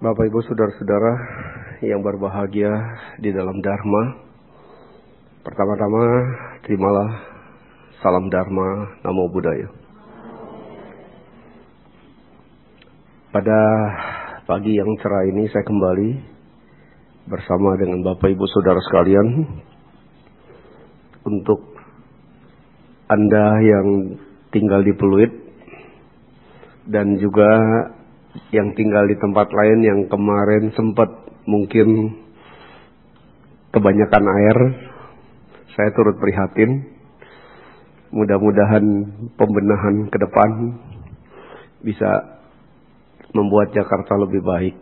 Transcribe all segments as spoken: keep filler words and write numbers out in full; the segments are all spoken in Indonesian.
Bapak Ibu Saudara-saudara yang berbahagia di dalam Dharma, pertama-tama terimalah salam Dharma, Namo Buddhaya. Pada pagi yang cerah ini saya kembali bersama dengan Bapak Ibu Saudara sekalian untuk Anda yang tinggal di Pluit dan juga yang tinggal di tempat lain yang kemarin sempat mungkin kebanyakan air. Saya turut prihatin. Mudah-mudahan pembenahan ke depan bisa membuat Jakarta lebih baik.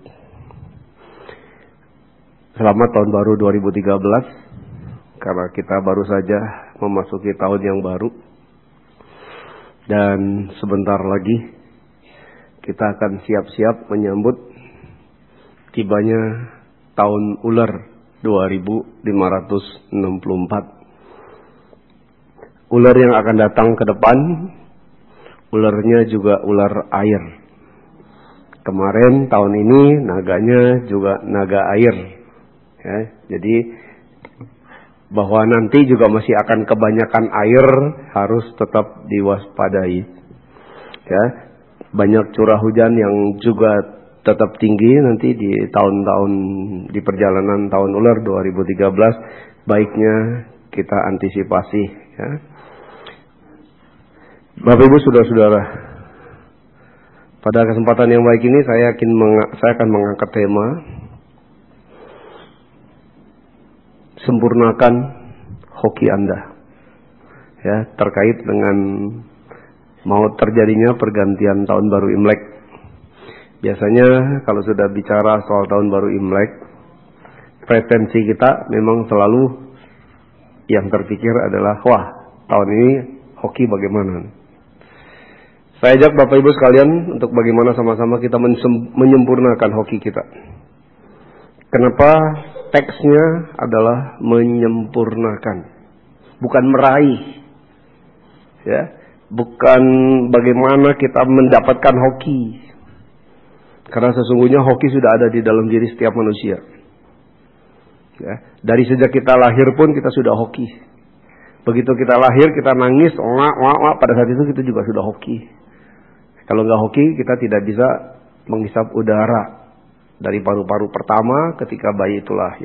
Selamat tahun baru dua ribu tiga belas, karena kita baru saja memasuki tahun yang baru. Dan sebentar lagi kita akan siap-siap menyambut tibanya tahun ular dua ribu lima ratus enam puluh empat. Ular yang akan datang ke depan, ularnya juga ular air. Kemarin tahun ini naganya juga naga air. Ya, jadi bahwa nanti juga masih akan kebanyakan air, harus tetap diwaspadai. Ya, banyak curah hujan yang juga tetap tinggi nanti di tahun-tahun di perjalanan tahun ular dua ribu tiga belas. Baiknya kita antisipasi, ya. Bapak Ibu Saudara-saudara, pada kesempatan yang baik ini saya yakin saya akan mengangkat tema sempurnakan hoki Anda, ya, terkait dengan mau terjadinya pergantian tahun baru Imlek. Biasanya kalau sudah bicara soal tahun baru Imlek, pretensi kita memang selalu yang terpikir adalah, wah, tahun ini hoki bagaimana? Saya ajak Bapak Ibu sekalian untuk bagaimana sama-sama kita menyempurnakan hoki kita. Kenapa teksnya adalah menyempurnakan, bukan meraih, ya. Bukan bagaimana kita mendapatkan hoki. Karena sesungguhnya hoki sudah ada di dalam diri setiap manusia. Ya, dari sejak kita lahir pun kita sudah hoki. Begitu kita lahir kita nangis, wah, wah, wah, pada saat itu kita juga sudah hoki. Kalau nggak hoki kita tidak bisa menghisap udara dari paru-paru pertama ketika bayi itu lahir.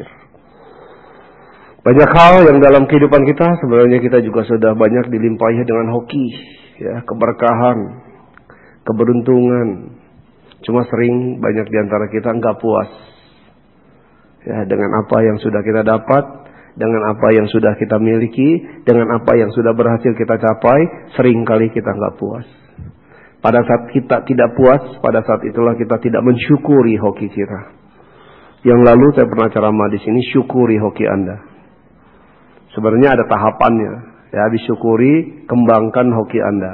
Banyak hal yang dalam kehidupan kita sebenarnya kita juga sudah banyak dilimpahi dengan hoki, ya, keberkahan, keberuntungan. Cuma sering banyak diantara kita enggak puas, ya, dengan apa yang sudah kita dapat, dengan apa yang sudah kita miliki, dengan apa yang sudah berhasil kita capai. Sering kali kita enggak puas. Pada saat kita tidak puas, pada saat itulah kita tidak mensyukuri hoki kita. Yang lalu saya pernah ceramah di sini, syukuri hoki Anda. Sebenarnya ada tahapannya, ya, disyukuri, kembangkan hoki Anda.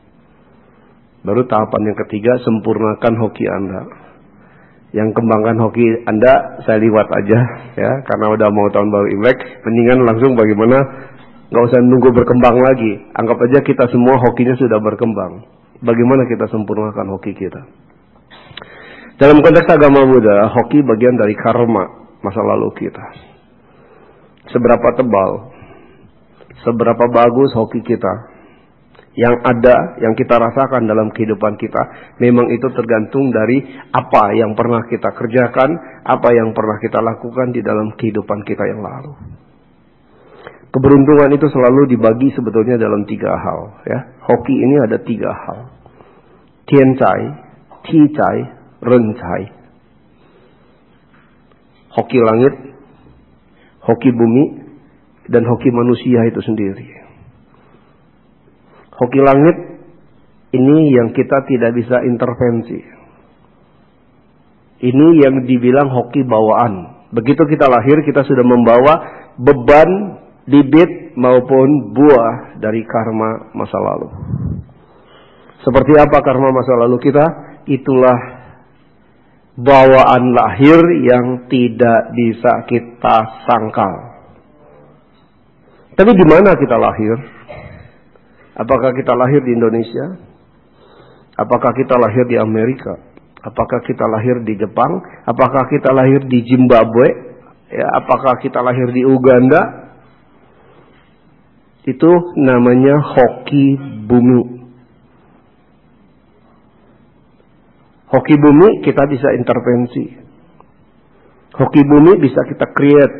Baru tahapan yang ketiga, sempurnakan hoki Anda. Yang kembangkan hoki Anda saya liwat aja, ya, karena udah mau tahun baru Imlek, mendingan langsung bagaimana, nggak usah nunggu berkembang lagi. Anggap aja kita semua hokinya sudah berkembang. Bagaimana kita sempurnakan hoki kita? Dalam konteks agama Buddha, hoki bagian dari karma masa lalu kita. Seberapa tebal, seberapa bagus hoki kita yang ada, yang kita rasakan dalam kehidupan kita, memang itu tergantung dari apa yang pernah kita kerjakan, apa yang pernah kita lakukan di dalam kehidupan kita yang lalu. Keberuntungan itu selalu dibagi sebetulnya dalam tiga hal, ya. Hoki ini ada tiga hal: Tiancai, Ticai, Rencai. Hoki langit, hoki bumi, dan hoki manusia itu sendiri. Hoki langit ini yang kita tidak bisa intervensi. Ini yang dibilang hoki bawaan. Begitu kita lahir, kita sudah membawa beban, bibit maupun buah dari karma masa lalu. Seperti apa karma masa lalu kita? Itulah bawaan lahir yang tidak bisa kita sangkal. Tapi di mana kita lahir? Apakah kita lahir di Indonesia? Apakah kita lahir di Amerika? Apakah kita lahir di Jepang? Apakah kita lahir di Zimbabwe? Ya, apakah kita lahir di Uganda? Itu namanya hoki bumi. Hoki bumi kita bisa intervensi. Hoki bumi bisa kita create.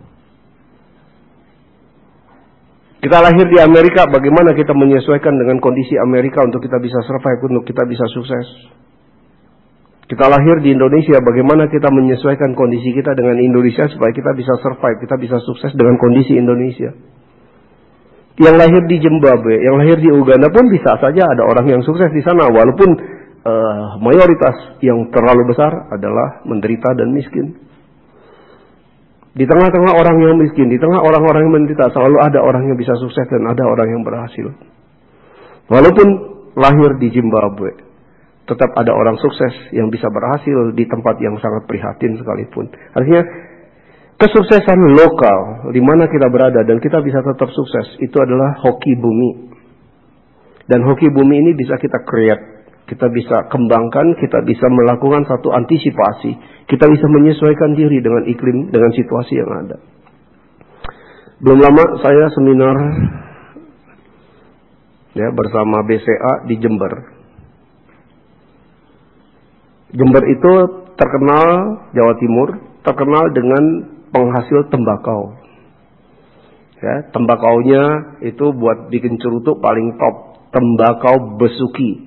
Kita lahir di Amerika, bagaimana kita menyesuaikan dengan kondisi Amerika untuk kita bisa survive, untuk kita bisa sukses. Kita lahir di Indonesia, bagaimana kita menyesuaikan kondisi kita dengan Indonesia supaya kita bisa survive, kita bisa sukses dengan kondisi Indonesia. Yang lahir di Zimbabwe, yang lahir di Uganda pun bisa saja ada orang yang sukses di sana, walaupun uh, mayoritas yang terlalu besar adalah menderita dan miskin. Di tengah-tengah orang yang miskin, di tengah orang-orang yang menderita, selalu ada orang yang bisa sukses dan ada orang yang berhasil. Walaupun lahir di Zimbabwe, tetap ada orang sukses yang bisa berhasil di tempat yang sangat prihatin sekalipun. Artinya, kesuksesan lokal, di mana kita berada dan kita bisa tetap sukses, itu adalah hoki bumi. Dan hoki bumi ini bisa kita create. Kita bisa kembangkan, kita bisa melakukan satu antisipasi. Kita bisa menyesuaikan diri dengan iklim, dengan situasi yang ada. Belum lama saya seminar ya bersama B C A di Jember. Jember itu terkenal, Jawa Timur, terkenal dengan penghasil tembakau. Ya, tembakaunya itu buat bikin cerutu paling top, tembakau besuki.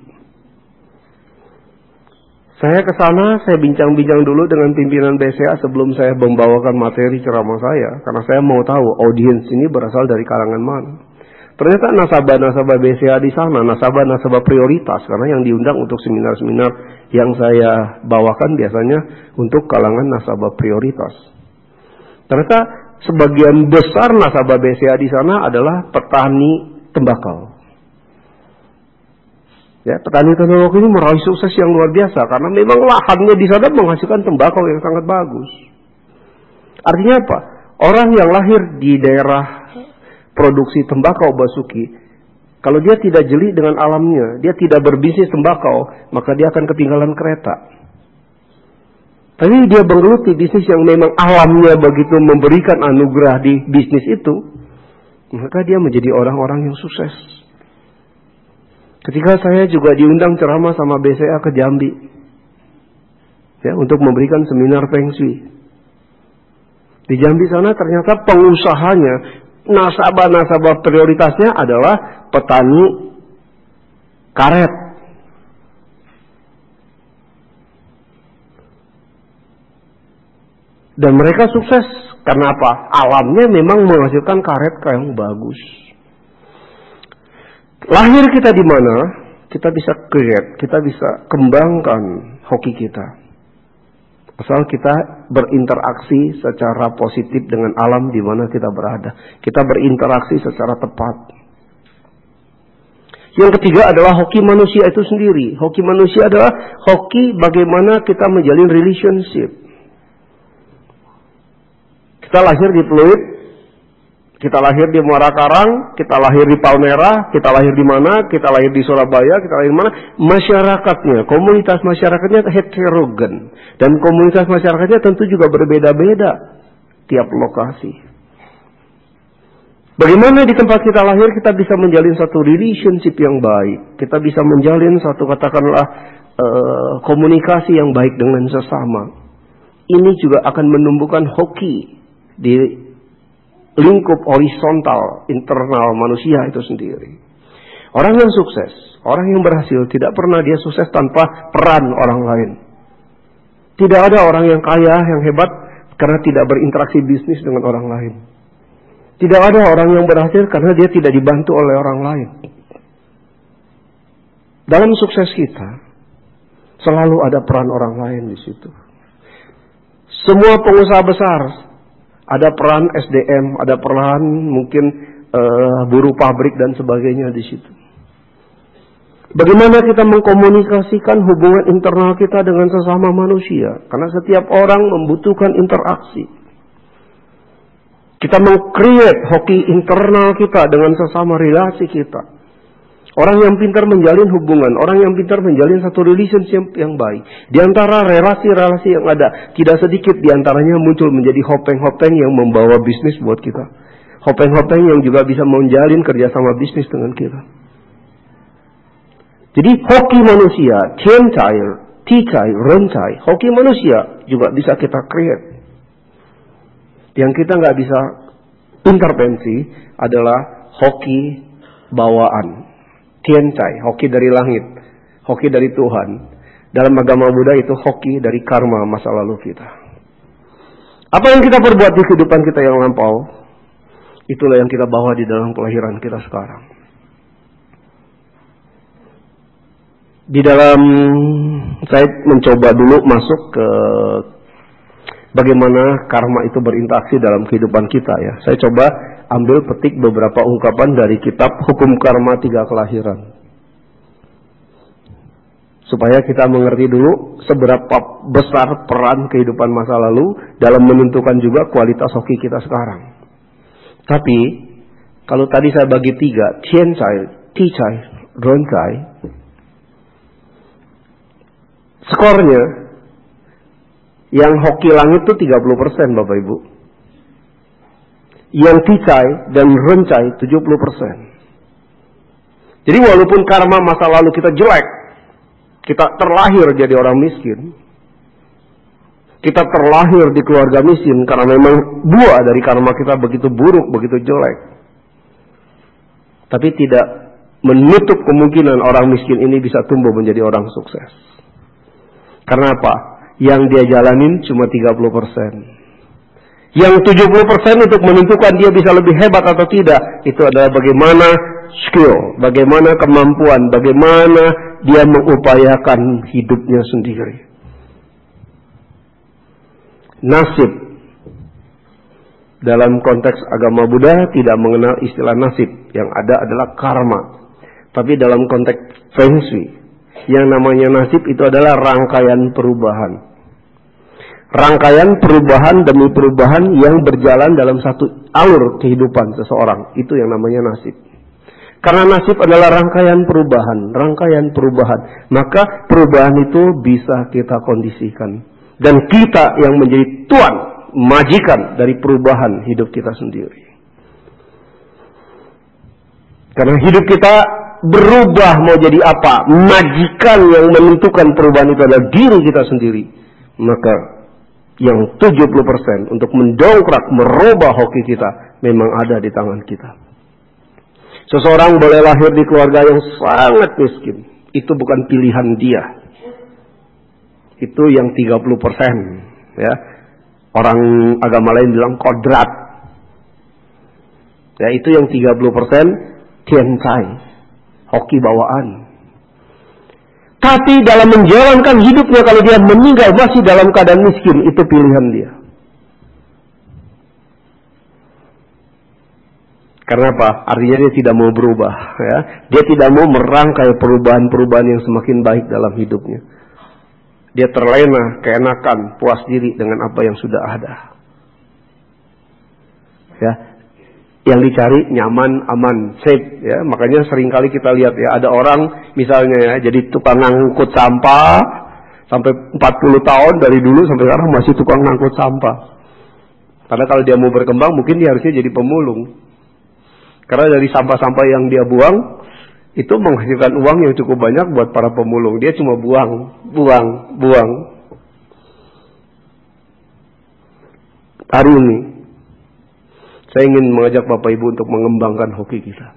Saya ke sana, saya bincang-bincang dulu dengan pimpinan B C A sebelum saya membawakan materi ceramah saya. Karena saya mau tahu audiens ini berasal dari kalangan mana. Ternyata nasabah-nasabah B C A di sana, nasabah-nasabah prioritas. Karena yang diundang untuk seminar-seminar yang saya bawakan biasanya untuk kalangan nasabah prioritas. Ternyata sebagian besar nasabah B C A di sana adalah petani tembakau. Ya, petani tembakau ini meraih sukses yang luar biasa karena memang lahannya di sana menghasilkan tembakau yang sangat bagus. Artinya apa? Orang yang lahir di daerah produksi tembakau basuki, kalau dia tidak jeli dengan alamnya, dia tidak berbisnis tembakau, maka dia akan ketinggalan kereta. Tapi dia menggeluti bisnis yang memang alamnya begitu memberikan anugerah di bisnis itu, maka dia menjadi orang-orang yang sukses. Ketika saya juga diundang ceramah sama B C A ke Jambi, ya, untuk memberikan seminar Feng Shui. Di Jambi sana ternyata pengusahanya, nasabah-nasabah prioritasnya adalah petani karet. Dan mereka sukses karena apa? Alamnya memang menghasilkan karet yang bagus. Lahir kita di mana, kita bisa create, kita bisa kembangkan hoki kita. Asal kita berinteraksi secara positif dengan alam di mana kita berada. Kita berinteraksi secara tepat. Yang ketiga adalah hoki manusia itu sendiri. Hoki manusia adalah hoki bagaimana kita menjalin relationship. Kita lahir di Pluit, kita lahir di Muara Karang, kita lahir di Palmerah, kita lahir di mana, kita lahir di Surabaya, kita lahir di mana. Masyarakatnya, komunitas masyarakatnya heterogen. Dan komunitas masyarakatnya tentu juga berbeda-beda tiap lokasi. Bagaimana di tempat kita lahir kita bisa menjalin satu relationship yang baik. Kita bisa menjalin satu katakanlah uh, komunikasi yang baik dengan sesama. Ini juga akan menumbuhkan hoki di lingkup horizontal internal manusia itu sendiri. Orang yang sukses, orang yang berhasil tidak pernah dia sukses tanpa peran orang lain. Tidak ada orang yang kaya, yang hebat karena tidak berinteraksi bisnis dengan orang lain. Tidak ada orang yang berhasil karena dia tidak dibantu oleh orang lain. Dalam sukses kita selalu ada peran orang lain di situ. Semua pengusaha besar ada peran S D M, ada peran mungkin uh, buruh pabrik dan sebagainya di situ. Bagaimana kita mengkomunikasikan hubungan internal kita dengan sesama manusia? Karena setiap orang membutuhkan interaksi. Kita meng-create hoki internal kita dengan sesama relasi kita. Orang yang pintar menjalin hubungan, orang yang pintar menjalin satu relationship yang baik. Di antara relasi-relasi yang ada, tidak sedikit di antaranya muncul menjadi hopeng-hopeng yang membawa bisnis buat kita. Hopeng-hopeng yang juga bisa menjalin kerjasama bisnis dengan kita. Jadi hoki manusia, tiancai, ticai, rencai, hoki manusia juga bisa kita create. Yang kita nggak bisa intervensi adalah hoki bawaan. Tiancai, hoki dari langit, hoki dari Tuhan. Dalam agama Buddha itu hoki dari karma masa lalu kita. Apa yang kita perbuat di kehidupan kita yang lampau, itulah yang kita bawa di dalam kelahiran kita sekarang. Di dalam, saya mencoba dulu masuk ke bagaimana karma itu berinteraksi dalam kehidupan kita ya. Saya coba ambil petik beberapa ungkapan dari kitab Hukum Karma Tiga Kelahiran. Supaya kita mengerti dulu seberapa besar peran kehidupan masa lalu dalam menentukan juga kualitas hoki kita sekarang. Tapi, kalau tadi saya bagi tiga, tiancai, ticai, rencai, skornya yang hoki langit itu tiga puluh persen Bapak Ibu. Yang ticai dan rencai tujuh puluh persen. Jadi walaupun karma masa lalu kita jelek, kita terlahir jadi orang miskin, kita terlahir di keluarga miskin karena memang buah dari karma kita begitu buruk, begitu jelek. Tapi tidak menutup kemungkinan orang miskin ini bisa tumbuh menjadi orang sukses. Karena apa? Yang dia jalanin cuma tiga puluh persen. Yang tujuh puluh persen untuk menentukan dia bisa lebih hebat atau tidak, itu adalah bagaimana skill, bagaimana kemampuan, bagaimana dia mengupayakan hidupnya sendiri. Nasib dalam konteks agama Buddha tidak mengenal istilah nasib, yang ada adalah karma. Tapi dalam konteks Feng Shui, yang namanya nasib itu adalah rangkaian perubahan. Rangkaian perubahan demi perubahan yang berjalan dalam satu alur kehidupan seseorang. Itu yang namanya nasib. Karena nasib adalah rangkaian perubahan. Rangkaian perubahan. Maka perubahan itu bisa kita kondisikan. Dan kita yang menjadi tuan, majikan dari perubahan hidup kita sendiri. Karena hidup kita berubah mau jadi apa? Majikan yang menentukan perubahan itu adalah diri kita sendiri. Maka yang tujuh puluh persen untuk mendongkrak, merubah hoki kita memang ada di tangan kita. Seseorang boleh lahir di keluarga yang sangat miskin. Itu bukan pilihan dia. Itu yang tiga puluh persen. Ya. Orang agama lain bilang kodrat. Ya, itu yang tiga puluh persen tiancai, hoki bawaan. Tapi dalam menjalankan hidupnya, kalau dia meninggal masih dalam keadaan miskin, itu pilihan dia. Karena apa? Artinya dia tidak mau berubah. Ya. Dia tidak mau merangkai perubahan-perubahan yang semakin baik dalam hidupnya. Dia terlena, keenakan, puas diri dengan apa yang sudah ada. Ya. Yang dicari nyaman, aman, safe. Ya. Makanya seringkali kita lihat ya, ada orang misalnya ya, jadi tukang ngangkut sampah sampai empat puluh tahun dari dulu sampai sekarang masih tukang ngangkut sampah. Karena kalau dia mau berkembang mungkin dia harusnya jadi pemulung. Karena dari sampah-sampah yang dia buang itu menghasilkan uang yang cukup banyak buat para pemulung. Dia cuma buang, buang, buang. Hari ini saya ingin mengajak Bapak Ibu untuk mengembangkan hoki kita.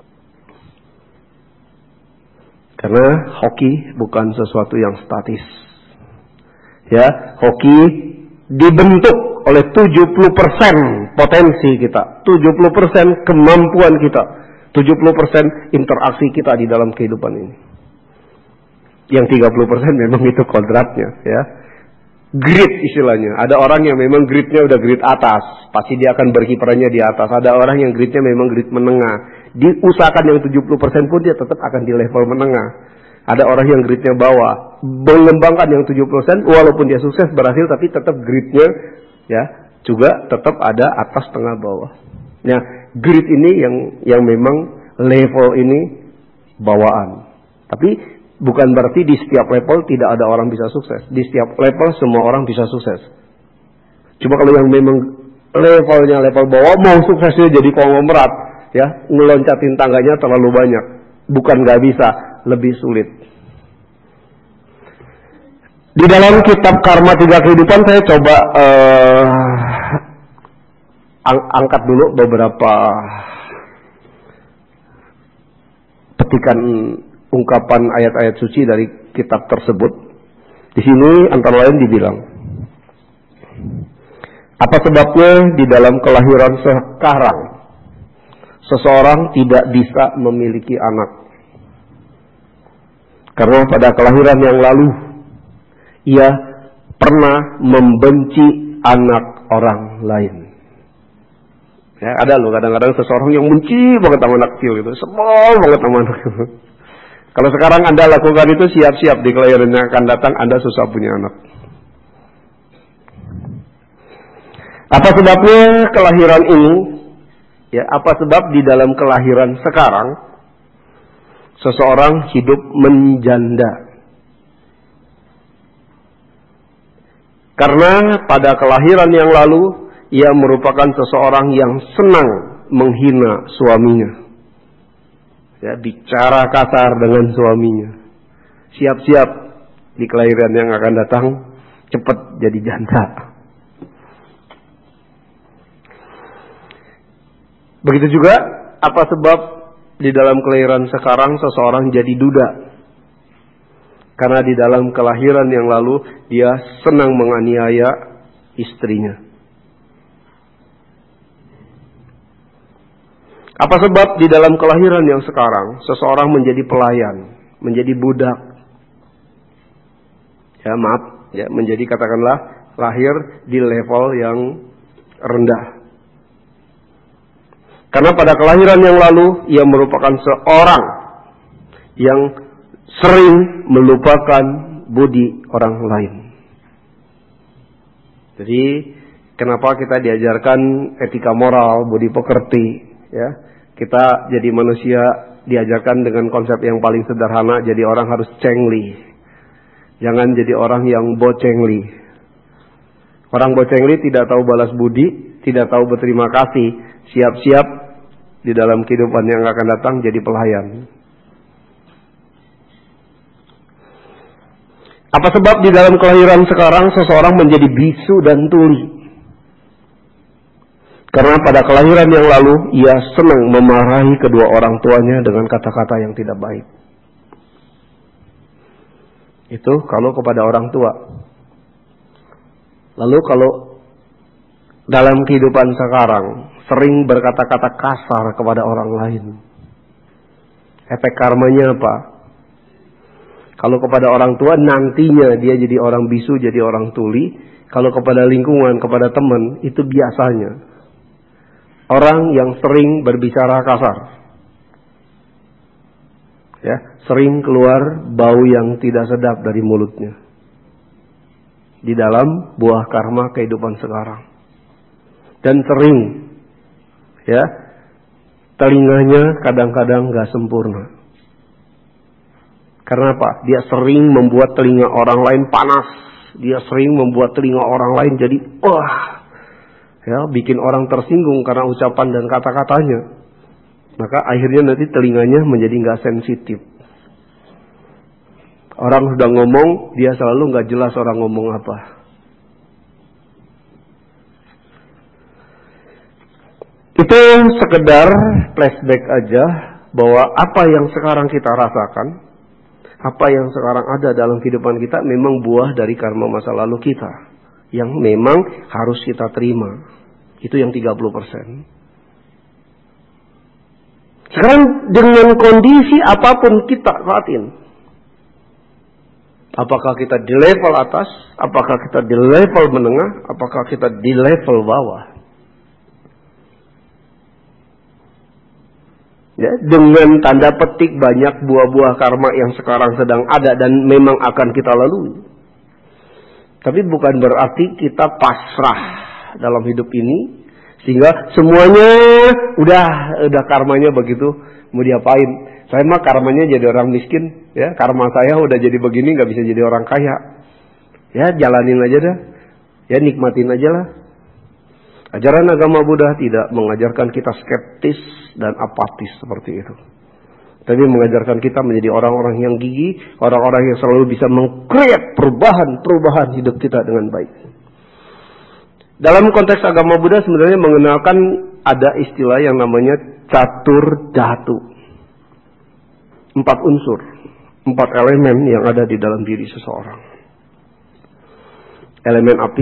Karena hoki bukan sesuatu yang statis. Ya, hoki dibentuk oleh tujuh puluh persen potensi kita, tujuh puluh persen kemampuan kita, tujuh puluh persen interaksi kita di dalam kehidupan ini. Yang tiga puluh persen memang itu kodratnya, ya. Grid istilahnya. Ada orang yang memang gridnya udah grid atas, pasti dia akan berkiprahnya di atas. Ada orang yang gridnya memang grid menengah. Diusahakan yang tujuh puluh persen pun dia tetap akan di level menengah. Ada orang yang gridnya bawah, mengembangkan yang tujuh puluh persen walaupun dia sukses berhasil, tapi tetap gridnya ya juga tetap ada atas tengah bawah. Nah, grid ini yang yang memang level ini bawaan. Tapi bukan berarti di setiap level tidak ada orang bisa sukses. Di setiap level semua orang bisa sukses. Cuma kalau yang memang levelnya level bawah, mau suksesnya jadi konglomerat, ya, ngeloncatin tangganya terlalu banyak. Bukan nggak bisa, lebih sulit. Di dalam kitab Karma Tiga Kehidupan saya coba uh, ang angkat dulu beberapa petikan ungkapan ayat-ayat suci dari kitab tersebut. Di sini antara lain dibilang, apa sebabnya di dalam kelahiran sekarang seseorang tidak bisa memiliki anak? Karena pada kelahiran yang lalu ia pernah membenci anak orang lain. Ya, ada loh kadang-kadang seseorang yang benci banget sama anak kecil gitu, sebel banget sama anak kecil. Kalau sekarang Anda lakukan itu, siap-siap di kelahiran yang akan datang Anda susah punya anak. Apa sebabnya kelahiran ini? Ya, apa sebab di dalam kelahiran sekarang seseorang hidup menjanda? Karena pada kelahiran yang lalu ia merupakan seseorang yang senang menghina suaminya. Ya, bicara kasar dengan suaminya. Siap-siap di kelahiran yang akan datang cepat jadi janda. Begitu juga apa sebab di dalam kelahiran sekarang seseorang jadi duda. Karena di dalam kelahiran yang lalu dia senang menganiaya istrinya. Apa sebab di dalam kelahiran yang sekarang seseorang menjadi pelayan, menjadi budak. Ya, maaf, ya, menjadi katakanlah lahir di level yang rendah. Karena pada kelahiran yang lalu ia merupakan seorang yang sering melupakan budi orang lain. Jadi kenapa kita diajarkan etika moral, budi pekerti, ya? Kita jadi manusia diajarkan dengan konsep yang paling sederhana, jadi orang harus cengli. Jangan jadi orang yang bocengli. Orang bocengli tidak tahu balas budi, tidak tahu berterima kasih, siap-siap di dalam kehidupan yang akan datang jadi pelayan. Apa sebab di dalam kelahiran sekarang seseorang menjadi bisu dan tuli? Karena pada kelahiran yang lalu ia senang memarahi kedua orang tuanya dengan kata-kata yang tidak baik. Itu kalau kepada orang tua. Lalu kalau dalam kehidupan sekarang sering berkata-kata kasar kepada orang lain, efek karmanya apa? Kalau kepada orang tua nantinya dia jadi orang bisu, jadi orang tuli. Kalau kepada lingkungan, kepada teman, itu biasanya orang yang sering berbicara kasar. Ya, sering keluar bau yang tidak sedap dari mulutnya. Di dalam buah karma kehidupan sekarang. Dan sering, ya, telinganya kadang-kadang gak sempurna. Karena apa? Dia sering membuat telinga orang lain panas. Dia sering membuat telinga orang lain jadi wah, ya, bikin orang tersinggung karena ucapan dan kata-katanya. Maka akhirnya nanti telinganya menjadi nggak sensitif. Orang sudah ngomong, dia selalu nggak jelas orang ngomong apa. Itu sekedar flashback aja bahwa apa yang sekarang kita rasakan, apa yang sekarang ada dalam kehidupan kita memang buah dari karma masa lalu kita. Yang memang harus kita terima. Itu yang tiga puluh persen. Sekarang dengan kondisi apapun kita saat ini. Apakah kita di level atas? Apakah kita di level menengah? Apakah kita di level bawah? Ya, dengan tanda petik banyak buah-buah karma yang sekarang sedang ada dan memang akan kita lalui. Tapi bukan berarti kita pasrah dalam hidup ini sehingga semuanya udah udah karmanya begitu, mau diapain? Saya mah karmanya jadi orang miskin, ya. Karma saya udah jadi begini, nggak bisa jadi orang kaya. Ya, jalanin aja dah. Ya, nikmatin aja lah. Ajaran agama Buddha tidak mengajarkan kita skeptis dan apatis seperti itu. Tapi mengajarkan kita menjadi orang-orang yang gigih, orang-orang yang selalu bisa meng-create perubahan-perubahan hidup kita dengan baik. Dalam konteks agama Buddha sebenarnya mengenalkan ada istilah yang namanya catur dhatu. Empat unsur, empat elemen yang ada di dalam diri seseorang. Elemen api,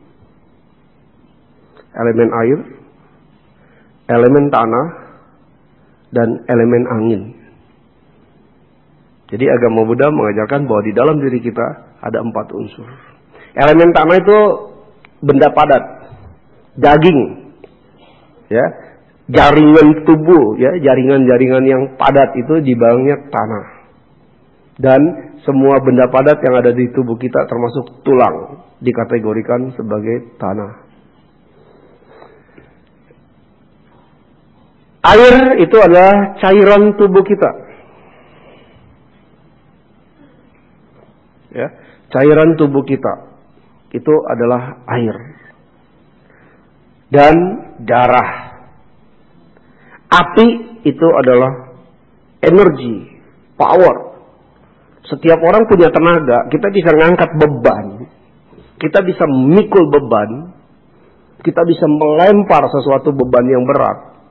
elemen air, elemen tanah, dan elemen angin. Jadi agama Buddha mengajarkan bahwa di dalam diri kita ada empat unsur. Elemen tanah itu benda padat, daging, ya, jaringan tubuh, ya, jaringan-jaringan yang padat itu di bawahnya tanah. Dan semua benda padat yang ada di tubuh kita termasuk tulang dikategorikan sebagai tanah. Air itu adalah cairan tubuh kita. Ya, cairan tubuh kita itu adalah air dan darah. Api itu adalah energi, power. Setiap orang punya tenaga, kita bisa ngangkat beban, kita bisa memikul beban, kita bisa melempar sesuatu beban yang berat.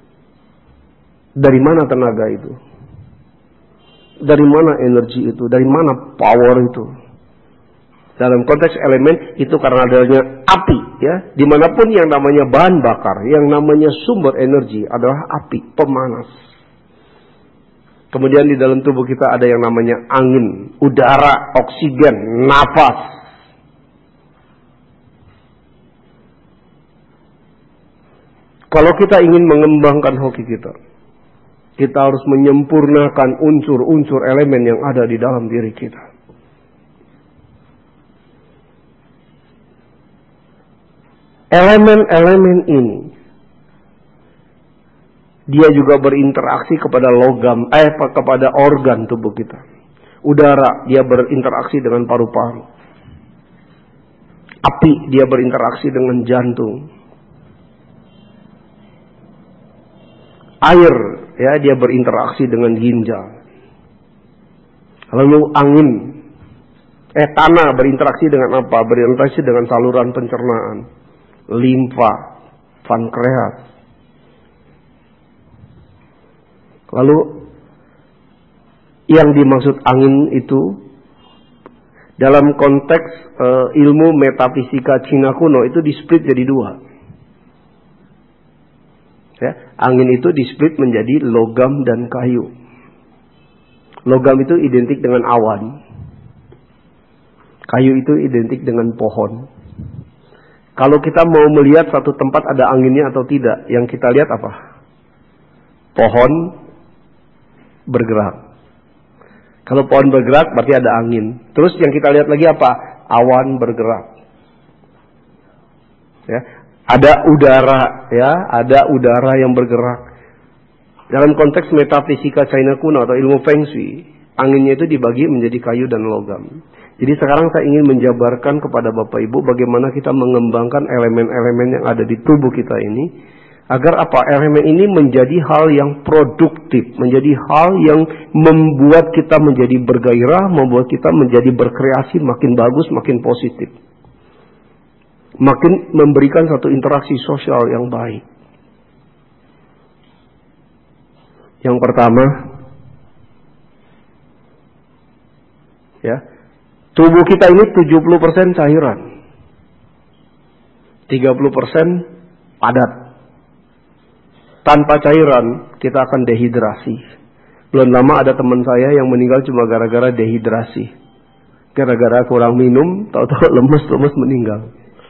Dari mana tenaga itu? Dari mana energi itu? Dari mana power itu? Dalam konteks elemen itu karena adanya api, ya. Dimanapun yang namanya bahan bakar, yang namanya sumber energi adalah api, pemanas. Kemudian di dalam tubuh kita ada yang namanya angin, udara, oksigen, nafas. Kalau kita ingin mengembangkan hoki kita, kita harus menyempurnakan unsur-unsur elemen yang ada di dalam diri kita. Elemen-elemen ini dia juga berinteraksi kepada logam, eh kepada organ tubuh kita. Udara dia berinteraksi dengan paru-paru. Api dia berinteraksi dengan jantung. Air ya dia berinteraksi dengan ginjal. Lalu angin, eh tanah berinteraksi dengan apa? Berinteraksi dengan saluran pencernaan, limfa, pankreas. Lalu yang dimaksud angin itu dalam konteks e, ilmu metafisika Cina kuno itu di-split jadi dua. Ya, angin itu di-split menjadi logam dan kayu. Logam itu identik dengan awan. Kayu itu identik dengan pohon. Kalau kita mau melihat satu tempat ada anginnya atau tidak, yang kita lihat apa? Pohon bergerak. Kalau pohon bergerak berarti ada angin. Terus yang kita lihat lagi apa? Awan bergerak. Ya, ada udara, ya, ada udara yang bergerak. Dalam konteks metafisika China kuno atau ilmu Feng Shui, anginnya itu dibagi menjadi kayu dan logam. Jadi sekarang saya ingin menjabarkan kepada Bapak Ibu bagaimana kita mengembangkan elemen-elemen yang ada di tubuh kita ini, agar apa? Elemen ini menjadi hal yang produktif, menjadi hal yang membuat kita menjadi bergairah, membuat kita menjadi berkreasi makin bagus, makin positif. Makin memberikan satu interaksi sosial yang baik. Yang pertama, ya, tubuh kita ini tujuh puluh persen cairan, tiga puluh persen padat. Tanpa cairan kita akan dehidrasi. Belum lama ada teman saya yang meninggal cuma gara-gara dehidrasi. Gara-gara kurang minum, tahu-tahu lemes-lemes meninggal.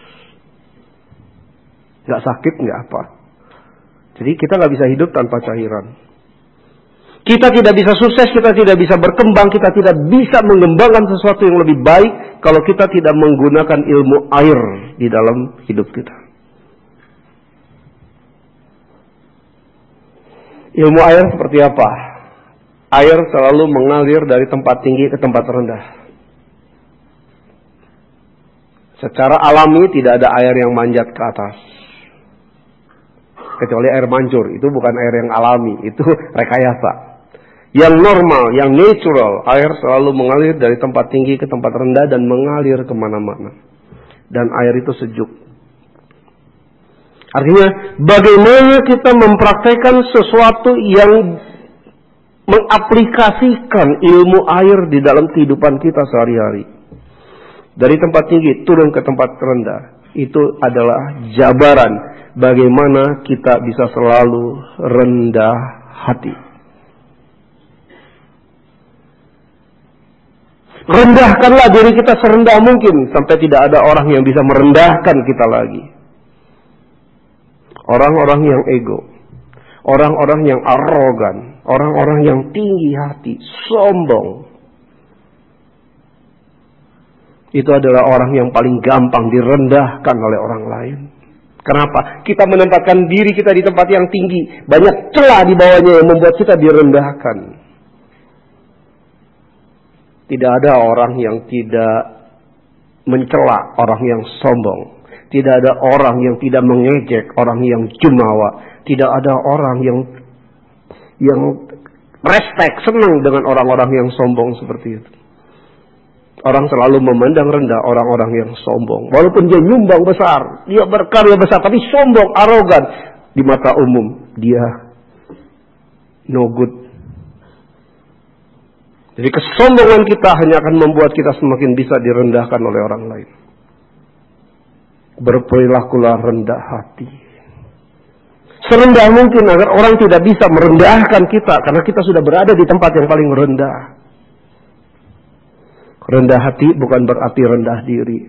Gak sakit, gak apa. Jadi kita gak bisa hidup tanpa cairan. Kita tidak bisa sukses, kita tidak bisa berkembang, kita tidak bisa mengembangkan sesuatu yang lebih baik kalau kita tidak menggunakan ilmu air di dalam hidup kita. Ilmu air seperti apa? Air selalu mengalir dari tempat tinggi ke tempat rendah. Secara alami tidak ada air yang manjat ke atas. Kecuali air mancur, itu bukan air yang alami, itu rekayasa. Yang normal, yang natural, air selalu mengalir dari tempat tinggi ke tempat rendah dan mengalir kemana-mana. Dan air itu sejuk. Artinya, bagaimana kita mempraktekkan sesuatu yang mengaplikasikan ilmu air di dalam kehidupan kita sehari-hari. Dari tempat tinggi turun ke tempat rendah. Itu adalah jabaran bagaimana kita bisa selalu rendah hati. Rendahkanlah diri kita serendah mungkin sampai tidak ada orang yang bisa merendahkan kita lagi. Orang-orang yang ego, orang-orang yang arogan, orang-orang yang tinggi hati, sombong. Itu adalah orang yang paling gampang direndahkan oleh orang lain. Kenapa? Kita menempatkan diri kita di tempat yang tinggi, banyak celah di bawahnya yang membuat kita direndahkan. Tidak ada orang yang tidak mencela orang yang sombong. Tidak ada orang yang tidak mengejek orang yang jumawa. Tidak ada orang yang yang respect, senang dengan orang-orang yang sombong seperti itu. Orang selalu memandang rendah orang-orang yang sombong. Walaupun dia nyumbang besar, dia berkarya besar, tapi sombong, arogan. Di mata umum, dia no good. Jadi kesombongan kita hanya akan membuat kita semakin bisa direndahkan oleh orang lain. Berperilakulah rendah hati. Serendah mungkin agar orang tidak bisa merendahkan kita, karena kita sudah berada di tempat yang paling rendah. Rendah hati bukan berarti rendah diri.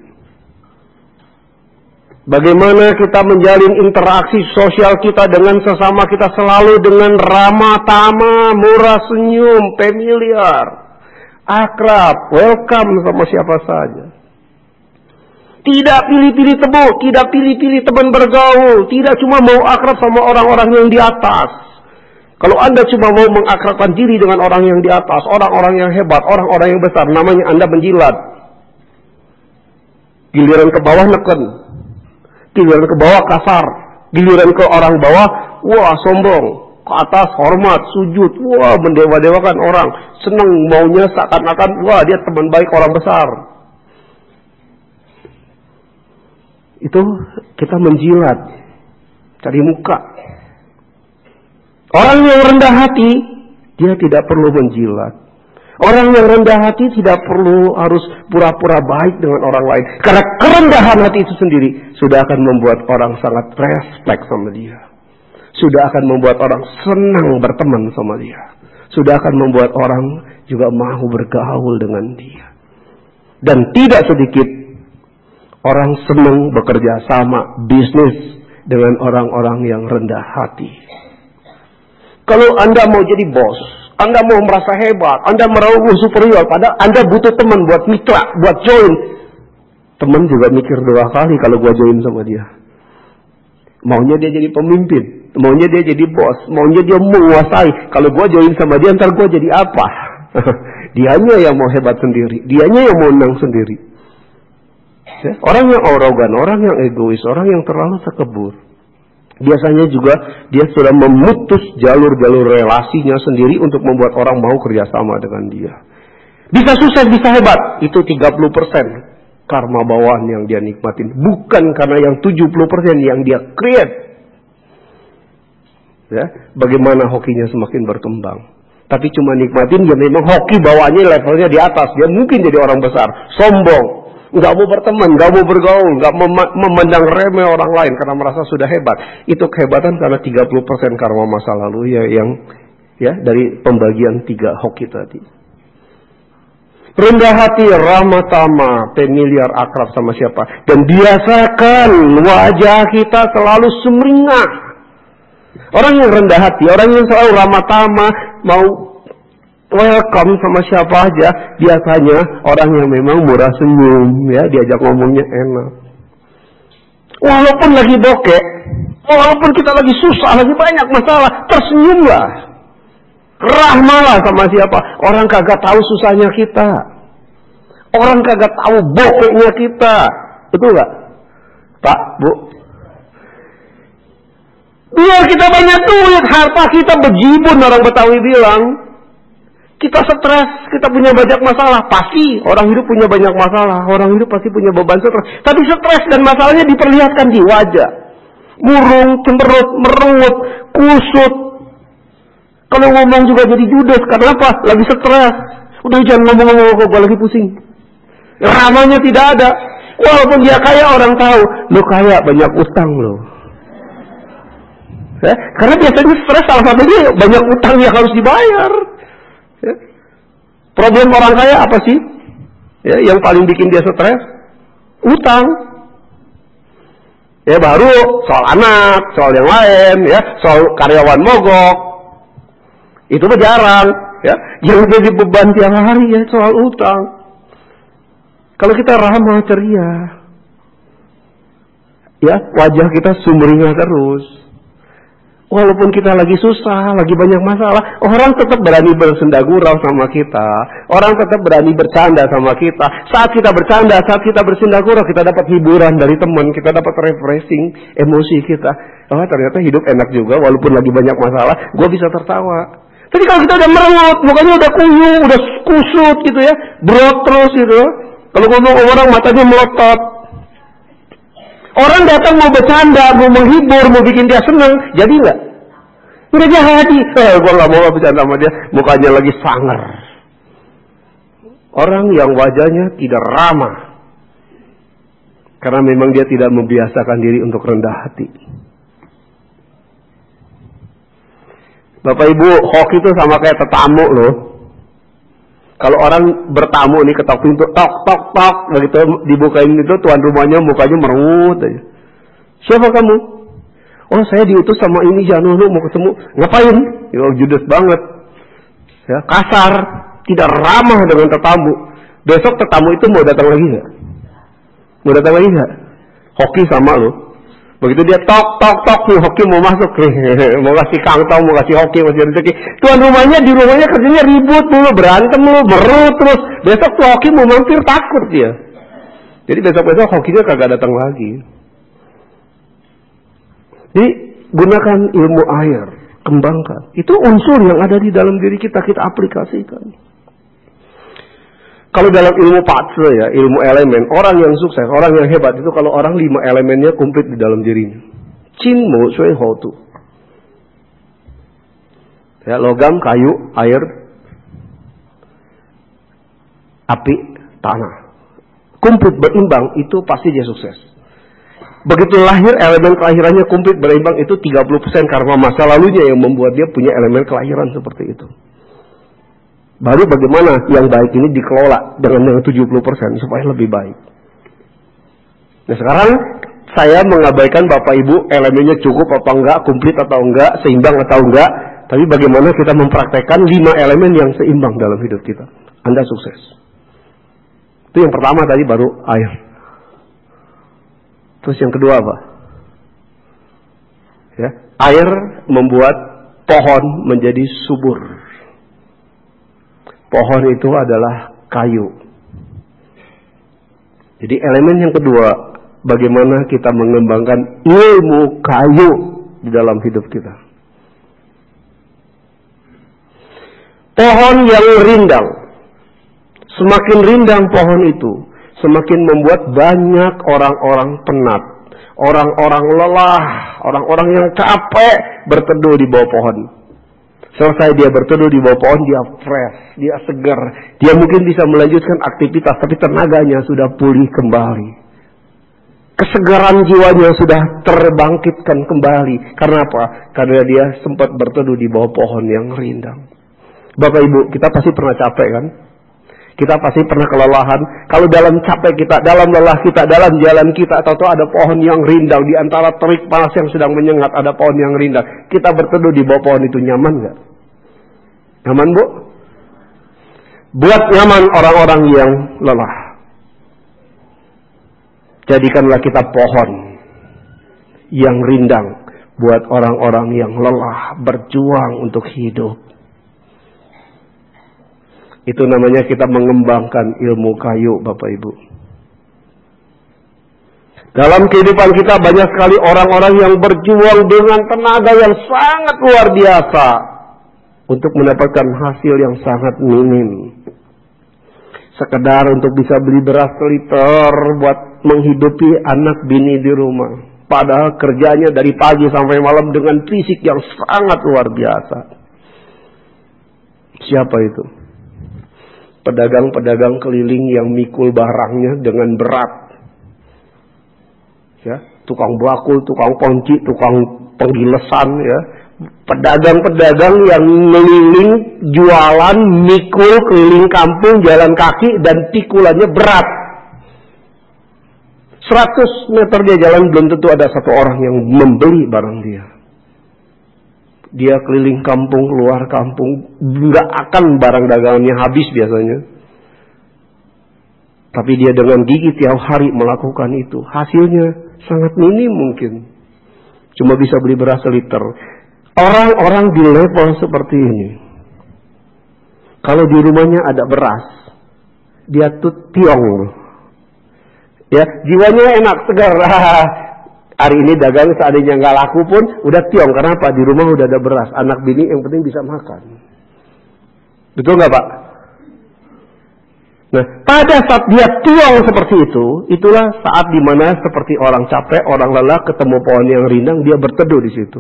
Bagaimana kita menjalin interaksi sosial kita dengan sesama kita selalu dengan ramah tamah, murah senyum, familiar, akrab, welcome sama siapa saja. Tidak pilih-pilih temu, tidak pilih-pilih teman bergaul, tidak cuma mau akrab sama orang-orang yang di atas. Kalau Anda cuma mau mengakrabkan diri dengan orang yang di atas, orang-orang yang hebat, orang-orang yang besar, namanya Anda menjilat. Giliran ke bawah neken. Giliran ke bawah kasar, giliran ke orang bawah, wah sombong, ke atas hormat, sujud, wah mendewa-dewakan orang, senang maunya seakan-akan, wah dia teman baik orang besar. Itu kita menjilat, cari muka. Orang yang rendah hati, dia tidak perlu menjilat. Orang yang rendah hati tidak perlu harus pura-pura baik dengan orang lain. Karena kerendahan hati itu sendiri sudah akan membuat orang sangat respect sama dia. Sudah akan membuat orang senang berteman sama dia. Sudah akan membuat orang juga mau bergaul dengan dia. Dan tidak sedikit orang senang bekerja sama bisnis dengan orang-orang yang rendah hati. Kalau Anda mau jadi bos, Anda mau merasa hebat, Anda merasa superior, padahal Anda butuh teman buat mitra, buat join. Teman juga mikir dua kali kalau gua join sama dia. Maunya dia jadi pemimpin, maunya dia jadi bos, maunya dia menguasai. Kalau gua join sama dia, ntar gua jadi apa? Dianya yang mau hebat sendiri, dianya yang mau menang sendiri. Ya? Orang yang arogan, orang yang egois, orang yang terlalu takabur, biasanya juga dia sudah memutus jalur-jalur relasinya sendiri untuk membuat orang mau kerjasama dengan dia. Bisa sukses, bisa hebat. Itu tiga puluh persen karma bawaan yang dia nikmatin. Bukan karena yang tujuh puluh persen yang dia create. Ya, bagaimana hokinya semakin berkembang. Tapi cuma nikmatin, dia memang hoki bawaannya levelnya di atas. Dia mungkin jadi orang besar. Sombong. Nggak mau berteman, nggak mau bergaul, nggak mem- memandang remeh orang lain karena merasa sudah hebat. Itu kehebatan karena tiga puluh persen karma masa lalu ya yang ya dari pembagian tiga hoki tadi. Rendah hati, ramah tamah, familiar, akrab sama siapa. Dan biasakan wajah kita selalu sumringah. Orang yang rendah hati, orang yang selalu ramah tamah, mau welcome sama siapa aja, biasanya orang yang memang murah senyum, ya, diajak ngomongnya enak. Walaupun lagi bokeh, walaupun kita lagi susah, lagi banyak masalah, tersenyumlah. Rahmalah sama siapa? Orang kagak tahu susahnya kita. Orang kagak tahu bokeknya kita. Betul gak? Pak, Bu? Biar kita banyak duit, harta kita bejibun, orang Betawi bilang. Kita stres, kita punya banyak masalah. Pasti orang hidup punya banyak masalah. Orang hidup pasti punya beban stres. Tapi stres dan masalahnya diperlihatkan di wajah. Murung, cemberut, merengut, kusut. Kalau ngomong juga jadi judes. Kenapa? Lagi stres. Udah jangan ngomong-ngomong, gue lagi pusing. Ramanya tidak ada. Walaupun dia kaya, orang tahu. Lo kaya, banyak utang lo. Ya? Karena biasanya stres salah satunya banyak utang yang harus dibayar. Ya. Problem orang kaya apa sih? Ya, yang paling bikin dia stres? Utang. Ya baru soal anak, soal yang lain, ya, soal karyawan mogok. Itu mah jarang, ya. Yang jadi beban tiap hari ya soal utang. Kalau kita ramah ceria, ya wajah kita sumringah terus. Walaupun kita lagi susah, lagi banyak masalah, orang tetap berani bersenda gurau sama kita. Orang tetap berani bercanda sama kita. Saat kita bercanda, saat kita bersenda gurau, kita dapat hiburan dari teman, kita dapat refreshing emosi kita. Oh, ternyata hidup enak juga, walaupun lagi banyak masalah, gue bisa tertawa. Tapi kalau kita udah merengut, mukanya udah kuyu, udah kusut gitu ya, brot terus gitu. Kalau ngomong orang matanya melotot. Orang datang mau bercanda, mau menghibur, mau bikin dia senang, jadi nggak? Udah jadi. Eh, gue nggak mau bercanda sama dia, mukanya lagi sangar. Orang yang wajahnya tidak ramah, karena memang dia tidak membiasakan diri untuk rendah hati. Bapak Ibu, hoki itu sama kayak tetamu loh. Kalau orang bertamu nih ketok pintu, tok tok tok, begitu dibukain itu tuan rumahnya mukanya merengut aja. Siapa kamu? Oh saya diutus sama ini Janunu mau ketemu. Ngapain? Ya judes banget. Ya kasar, tidak ramah dengan tetamu. Besok tetamu itu mau datang lagi nggak? Mau datang lagi nggak? Hoki sama lo. Begitu dia tok tok tok nih hoki mau masuk nih, mau kasih kangtong, mau kasih hoki, mau kasih rezeki. Tuan rumahnya di rumahnya kerjanya ribut mulu, berantem mulu, berut terus. Besok tuh hoki mau mampir takut dia. Jadi besok-besok hokinya kagak datang lagi. Jadi gunakan ilmu air, kembangkan. Itu unsur yang ada di dalam diri kita, kita aplikasikan. Kalau dalam ilmu patse ya, ilmu elemen, orang yang sukses, orang yang hebat itu kalau orang lima elemennya komplit di dalam dirinya. Chin mo shui ho tu. Ya, logam, kayu, air, api, tanah. Komplit berimbang itu pasti dia sukses. Begitu lahir elemen kelahirannya komplit berimbang itu tiga puluh persen karena masa lalunya yang membuat dia punya elemen kelahiran seperti itu. Baru bagaimana yang baik ini dikelola dengan yang tujuh puluh persen supaya lebih baik. Nah sekarang saya mengabaikan Bapak Ibu elemennya cukup apa enggak, komplit atau enggak, seimbang atau enggak. Tapi bagaimana kita mempraktekkan lima elemen yang seimbang dalam hidup kita. Anda sukses. Itu yang pertama tadi baru air. Terus yang kedua apa? Ya, air membuat pohon menjadi subur. Pohon itu adalah kayu. Jadi elemen yang kedua, bagaimana kita mengembangkan ilmu kayu di dalam hidup kita. Pohon yang rindang. Semakin rindang pohon itu, semakin membuat banyak orang-orang penat. Orang-orang lelah, orang-orang yang capek berteduh di bawah pohon. Selesai dia berteduh di bawah pohon, dia fresh, dia segar. Dia mungkin bisa melanjutkan aktivitas, tapi tenaganya sudah pulih kembali. Kesegaran jiwanya sudah terbangkitkan kembali. Karena apa? Karena dia sempat berteduh di bawah pohon yang rindang. Bapak Ibu, kita pasti pernah capek kan? Kita pasti pernah kelelahan. Kalau dalam capek kita, dalam lelah kita, dalam jalan kita, atau ada pohon yang rindang di antara terik panas yang sedang menyengat, ada pohon yang rindang. Kita berteduh di bawah pohon itu, nyaman nggak? Nyaman, Bu? Buat nyaman orang-orang yang lelah. Jadikanlah kita pohon yang rindang buat orang-orang yang lelah berjuang untuk hidup. Itu namanya kita mengembangkan ilmu kayu, Bapak Ibu. Dalam kehidupan kita banyak sekali orang-orang yang berjuang dengan tenaga yang sangat luar biasa untuk mendapatkan hasil yang sangat minim. Sekedar untuk bisa beli beras seliter buat menghidupi anak bini di rumah. Padahal kerjanya dari pagi sampai malam dengan fisik yang sangat luar biasa. Siapa itu? Pedagang-pedagang keliling yang mikul barangnya dengan berat. Ya, tukang bakul, tukang ponci, tukang penggilesan, ya. Pedagang-pedagang yang ngeliling, jualan, mikul, keliling kampung, jalan kaki, dan pikulannya berat. seratus meter dia jalan, belum tentu ada satu orang yang membeli barang dia. Dia keliling kampung, keluar kampung, nggak akan barang dagangannya habis biasanya. Tapi dia dengan gigi tiap hari melakukan itu. Hasilnya sangat minim mungkin. Cuma bisa beli beras seliter. Orang-orang di level seperti ini, kalau di rumahnya ada beras, dia tuh tiong. Ya, jiwanya enak, segar. Hari ini dagang seandainya nggak laku pun udah tiong. Karena apa? Di rumah udah ada beras. Anak bini yang penting bisa makan. Betul nggak, Pak? Nah, pada saat dia tiong seperti itu, itulah saat dimana seperti orang capek, orang lelah, ketemu pohon yang rindang, dia berteduh di situ.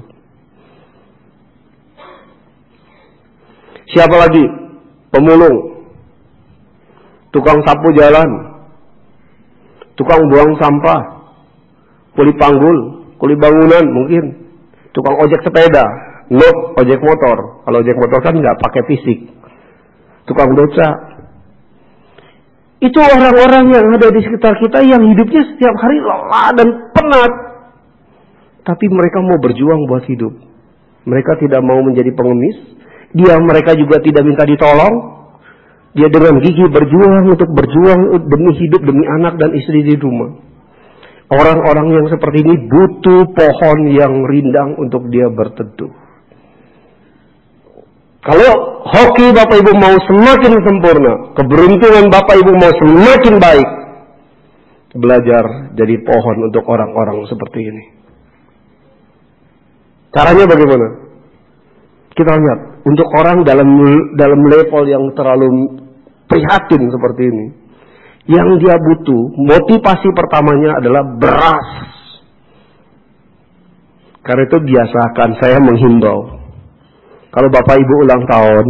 Siapa lagi? Pemulung, tukang sapu jalan, tukang buang sampah, kuli panggul, kuli bangunan mungkin, tukang ojek sepeda, nope, ojek motor. Kalau ojek motor kan nggak pakai fisik. Tukang beca. Itu orang-orang yang ada di sekitar kita yang hidupnya setiap hari lelah dan penat. Tapi mereka mau berjuang buat hidup. Mereka tidak mau menjadi pengemis. Dia mereka juga tidak minta ditolong. Dia dengan gigih berjuang untuk berjuang demi hidup, demi anak dan istri di rumah. Orang-orang yang seperti ini butuh pohon yang rindang untuk dia berteduh. Kalau hoki Bapak Ibu mau semakin sempurna, keberuntungan Bapak Ibu mau semakin baik, belajar jadi pohon untuk orang-orang seperti ini. Caranya bagaimana? Kita lihat, untuk orang dalam dalam level yang terlalu prihatin seperti ini, yang dia butuh, motivasi pertamanya adalah beras. Karena itu biasakan saya menghimbau. Kalau Bapak Ibu ulang tahun,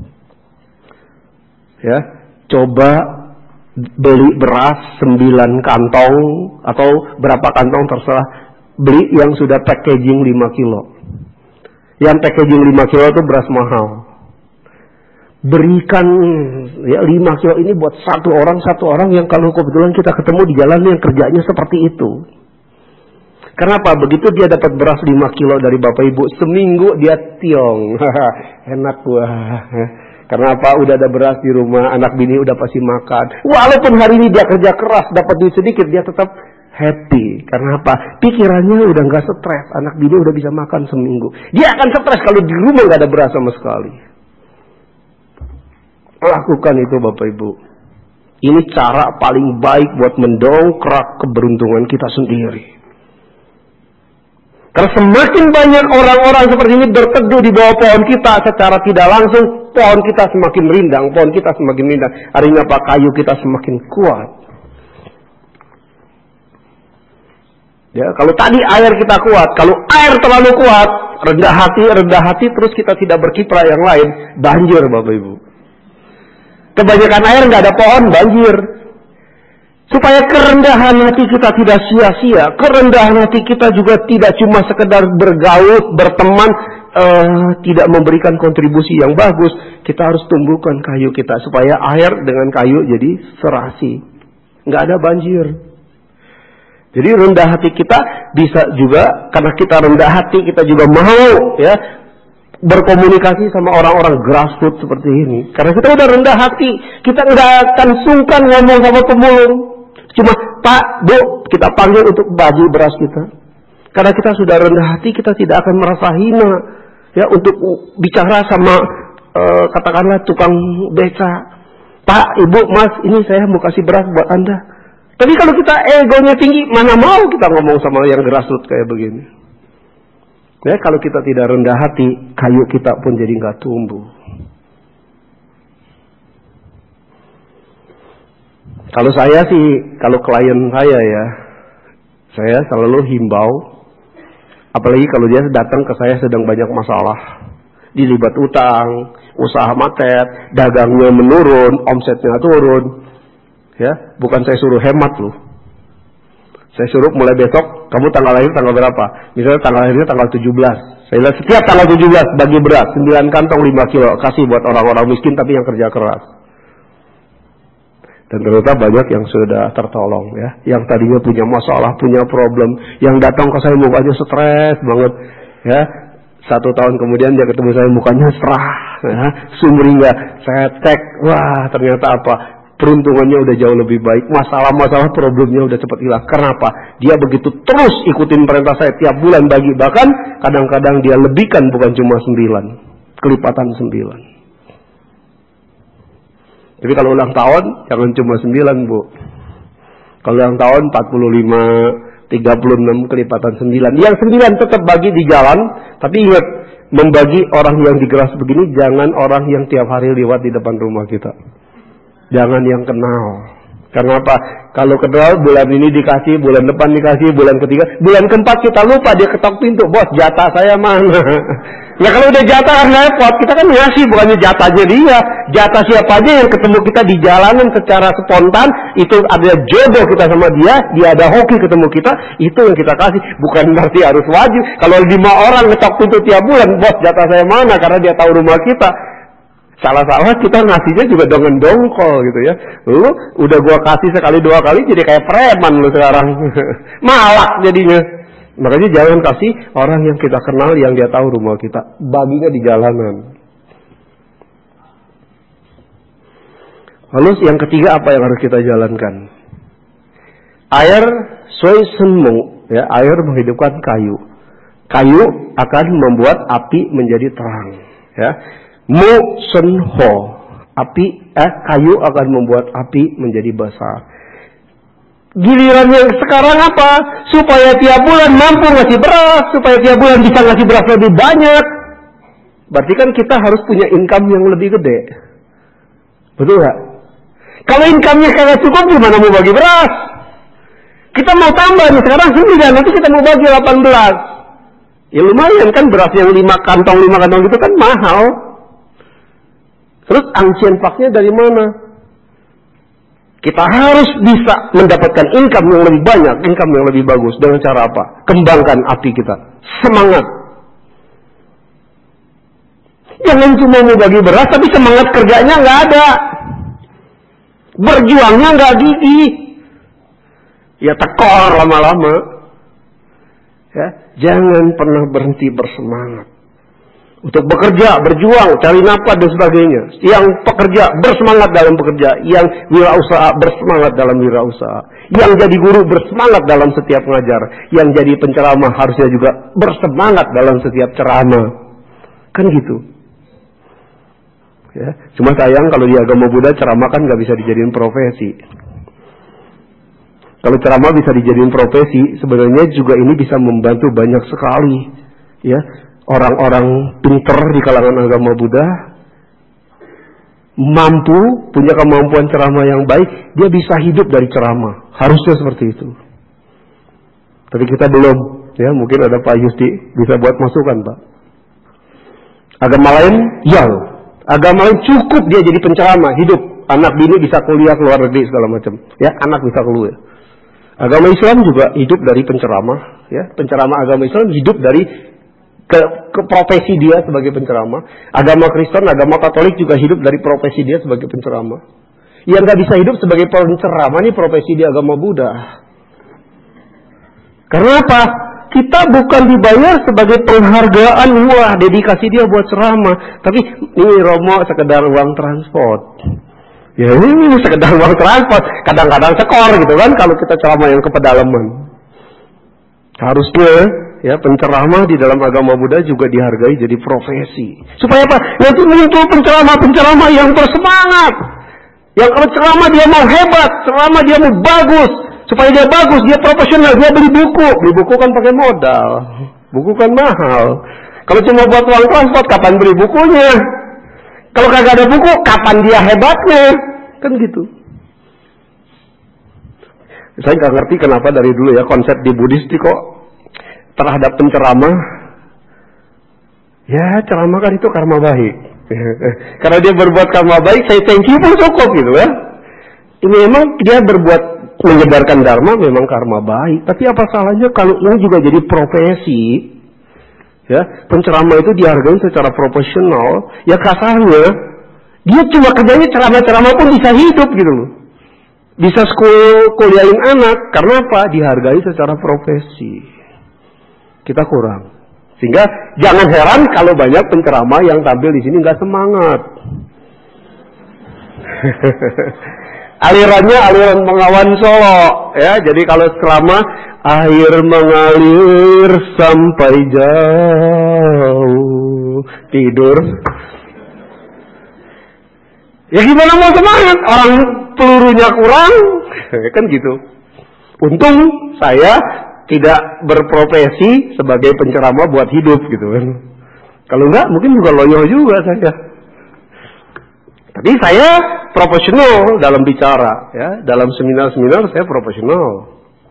ya, coba beli beras sembilan kantong atau berapa kantong terserah, beli yang sudah packaging lima kilo. Yang packaging lima kilo itu beras mahal. Berikan ya lima kilo ini buat satu orang, satu orang yang kalau kebetulan kita ketemu di jalan yang kerjanya seperti itu. Kenapa? Begitu dia dapat beras lima kilo dari Bapak Ibu, seminggu dia tiong. Enak wah. Karena apa? Udah ada beras di rumah, anak bini udah pasti makan. Walaupun hari ini dia kerja keras, dapat duit sedikit, dia tetap happy. Karena apa? Pikirannya udah gak stres, anak bini udah bisa makan seminggu. Dia akan stres kalau di rumah gak ada beras sama sekali. Lakukan itu Bapak Ibu. Ini cara paling baik buat mendongkrak keberuntungan kita sendiri. Karena semakin banyak orang-orang seperti ini berteduh di bawah pohon kita secara tidak langsung, pohon kita semakin rindang, pohon kita semakin rindang. Artinya apa? Kayu kita semakin kuat. Ya, kalau tadi air kita kuat, kalau air terlalu kuat, rendah hati, rendah hati, terus kita tidak berkiprah yang lain, banjir Bapak Ibu. Kebanyakan air nggak ada pohon, banjir. Supaya kerendahan hati kita tidak sia-sia, kerendahan hati kita juga tidak cuma sekedar bergaul, berteman, uh, tidak memberikan kontribusi yang bagus. Kita harus tumbuhkan kayu kita supaya air dengan kayu jadi serasi, nggak ada banjir. Jadi rendah hati kita bisa juga karena kita rendah hati, kita juga mau ya berkomunikasi sama orang-orang grassroots seperti ini. Karena kita udah rendah hati, kita nggak akan sungkan ngomong sama pemulung. Cuma, Pak, Bu, kita panggil untuk bagi beras kita. Karena kita sudah rendah hati, kita tidak akan merasa hina. Ya, untuk bicara sama, uh, katakanlah tukang beca. Pak, Ibu, Mas, ini saya mau kasih beras buat Anda. Tapi kalau kita egonya tinggi, mana mau kita ngomong sama yang grassroots kayak begini. Ya, kalau kita tidak rendah hati, kayu kita pun jadi nggak tumbuh. Kalau saya sih, kalau klien saya ya, saya selalu himbau, apalagi kalau dia datang ke saya sedang banyak masalah, dilibat utang, usaha macet, dagangnya menurun, omsetnya turun, ya, bukan saya suruh hemat loh. Saya suruh mulai besok, kamu tanggal lahir tanggal berapa? Misalnya tanggal lahirnya tanggal tujuh belas. Saya bilang setiap tanggal tujuh belas bagi beras, sembilan kantong lima kilo, kasih buat orang-orang miskin tapi yang kerja keras. Dan ternyata banyak yang sudah tertolong ya. Yang tadinya punya masalah, punya problem, yang datang ke saya mukanya stres banget ya. Satu tahun kemudian dia ketemu saya mukanya serah ya. Sumringah. Saya cek, wah ternyata apa? Peruntungannya udah jauh lebih baik. Masalah-masalah problemnya udah cepat hilang. Kenapa? Dia begitu terus ikutin perintah saya tiap bulan bagi. Bahkan kadang-kadang dia lebihkan, bukan cuma sembilan. Kelipatan sembilan. Tapi kalau ulang tahun, jangan cuma sembilan, Bu. Kalau ulang tahun empat puluh lima, tiga puluh enam, kelipatan sembilan. Yang sembilan tetap bagi di jalan. Tapi ingat, membagi orang yang digeras begini, jangan orang yang tiap hari lewat di depan rumah kita. Jangan yang kenal. Karena apa? Kalau kenal, bulan ini dikasih, bulan depan dikasih, bulan ketiga, bulan keempat kita lupa, dia ketok pintu. Bos, jatah saya mana? Ya kalau udah jatah kan repot. Kita kan ngasih, bukannya jatahnya dia. Jatah siapa aja yang ketemu kita di jalanan secara spontan, itu ada jodoh kita sama dia, dia ada hoki ketemu kita, itu yang kita kasih. Bukan berarti harus wajib. Kalau lima orang ketok pintu tiap bulan, bos, jatah saya mana? Karena dia tahu rumah kita. Salah-salah kita ngasihnya juga dengan dongkol gitu ya. Lu udah gua kasih sekali dua kali jadi kayak preman lu sekarang. Malak jadinya. Makanya jangan kasih orang yang kita kenal, yang dia tahu rumah kita. Baginya di jalanan. Lalu yang ketiga apa yang harus kita jalankan? Air sui senmu, ya, air menghidupkan kayu. Kayu akan membuat api menjadi terang, ya. Mu senho, api eh kayu akan membuat api menjadi besar. Giliran yang sekarang apa? Supaya tiap bulan mampu ngasih beras, supaya tiap bulan bisa ngasih beras lebih banyak. Berarti kan kita harus punya income yang lebih gede. Betul nggak? Kalau income-nya kagak cukup, gimana mau bagi beras? Kita mau tambah nih, sekarang sembilan, nanti kita mau bagi delapan belas. Ya lumayan kan, beras yang lima kantong, lima kantong itu kan mahal. Terus ancien paknya dari mana? Kita harus bisa mendapatkan income yang lebih banyak, income yang lebih bagus. Dengan cara apa? Kembangkan api kita. Semangat. Jangan cuma mau bagi beras, tapi semangat kerjanya nggak ada. Berjuangnya nggak gigih. Ya tekor lama-lama. Ya, jangan pernah berhenti bersemangat. Untuk bekerja, berjuang, cari nafkah dan sebagainya. Yang pekerja bersemangat dalam bekerja, yang wirausaha bersemangat dalam wirausaha, yang jadi guru bersemangat dalam setiap mengajar, yang jadi penceramah harusnya juga bersemangat dalam setiap ceramah. Kan gitu. Ya, cuma sayang kalau di agama Buddha ceramah kan nggak bisa dijadiin profesi. Kalau ceramah bisa dijadiin profesi, sebenarnya juga ini bisa membantu banyak sekali. Ya. Orang-orang pinter di kalangan agama Buddha mampu, punya kemampuan ceramah yang baik, dia bisa hidup dari ceramah. Harusnya seperti itu. Tapi kita belum, ya mungkin ada Pak Yusti bisa buat masukan, Pak. Agama lain, ya, agama lain cukup dia jadi penceramah, hidup. Anak bini bisa kuliah keluar negeri segala macam, ya anak bisa keluar. Agama Islam juga hidup dari penceramah, ya penceramah agama Islam hidup dari Ke, ke profesi dia sebagai penceramah. Agama Kristen, agama Katolik juga hidup dari profesi dia sebagai penceramah. Yang nggak bisa hidup sebagai penceramah ini profesi di agama Buddha. Karena apa? Kita bukan dibayar sebagai penghargaan, wah dedikasi dia buat ceramah. Tapi ini Romo sekedar uang transport. Ya ini sekedar uang transport. Kadang-kadang sekor gitu kan kalau kita ceramah yang ke pedalaman. Harusnya ya, penceramah di dalam agama Buddha juga dihargai jadi profesi. Supaya apa? Nanti muncul penceramah-penceramah yang bersemangat. Yang kalau ceramah dia mau hebat, ceramah dia mau bagus, supaya dia bagus, dia profesional, dia beli buku. Beli buku kan pakai modal, buku kan mahal. Kalau cuma buat uang transport, kapan beli bukunya? Kalau kagak ada buku, kapan dia hebatnya? Kan gitu. Saya nggak ngerti kenapa dari dulu ya konsep di Buddhis kok terhadap penceramah. Ya ceramah kan itu karma baik. Karena dia berbuat karma baik, saya thank you pun cukup gitu ya. Ini memang dia berbuat menyebarkan dharma memang karma baik. Tapi apa salahnya kalau ini juga jadi profesi? Ya, penceramah itu dihargai secara profesional. Ya kasarnya, dia cuma kerjanya ceramah-ceramah pun bisa hidup gitu loh. Bisa school, kuliahin anak. Karena apa? Dihargai secara profesi. Kita kurang. Sehingga jangan heran kalau banyak penceramah yang tampil di sini nggak semangat. Alirannya aliran Bengawan Solo, ya. Jadi kalau ceramah air mengalir sampai jauh tidur. Ya gimana mau semangat? Orang pelurunya kurang, kan gitu. Untung saya tidak berprofesi sebagai penceramah buat hidup gitu kan. Kalau enggak mungkin juga loyo juga saya. Tapi saya profesional dalam bicara ya, dalam seminar-seminar saya profesional.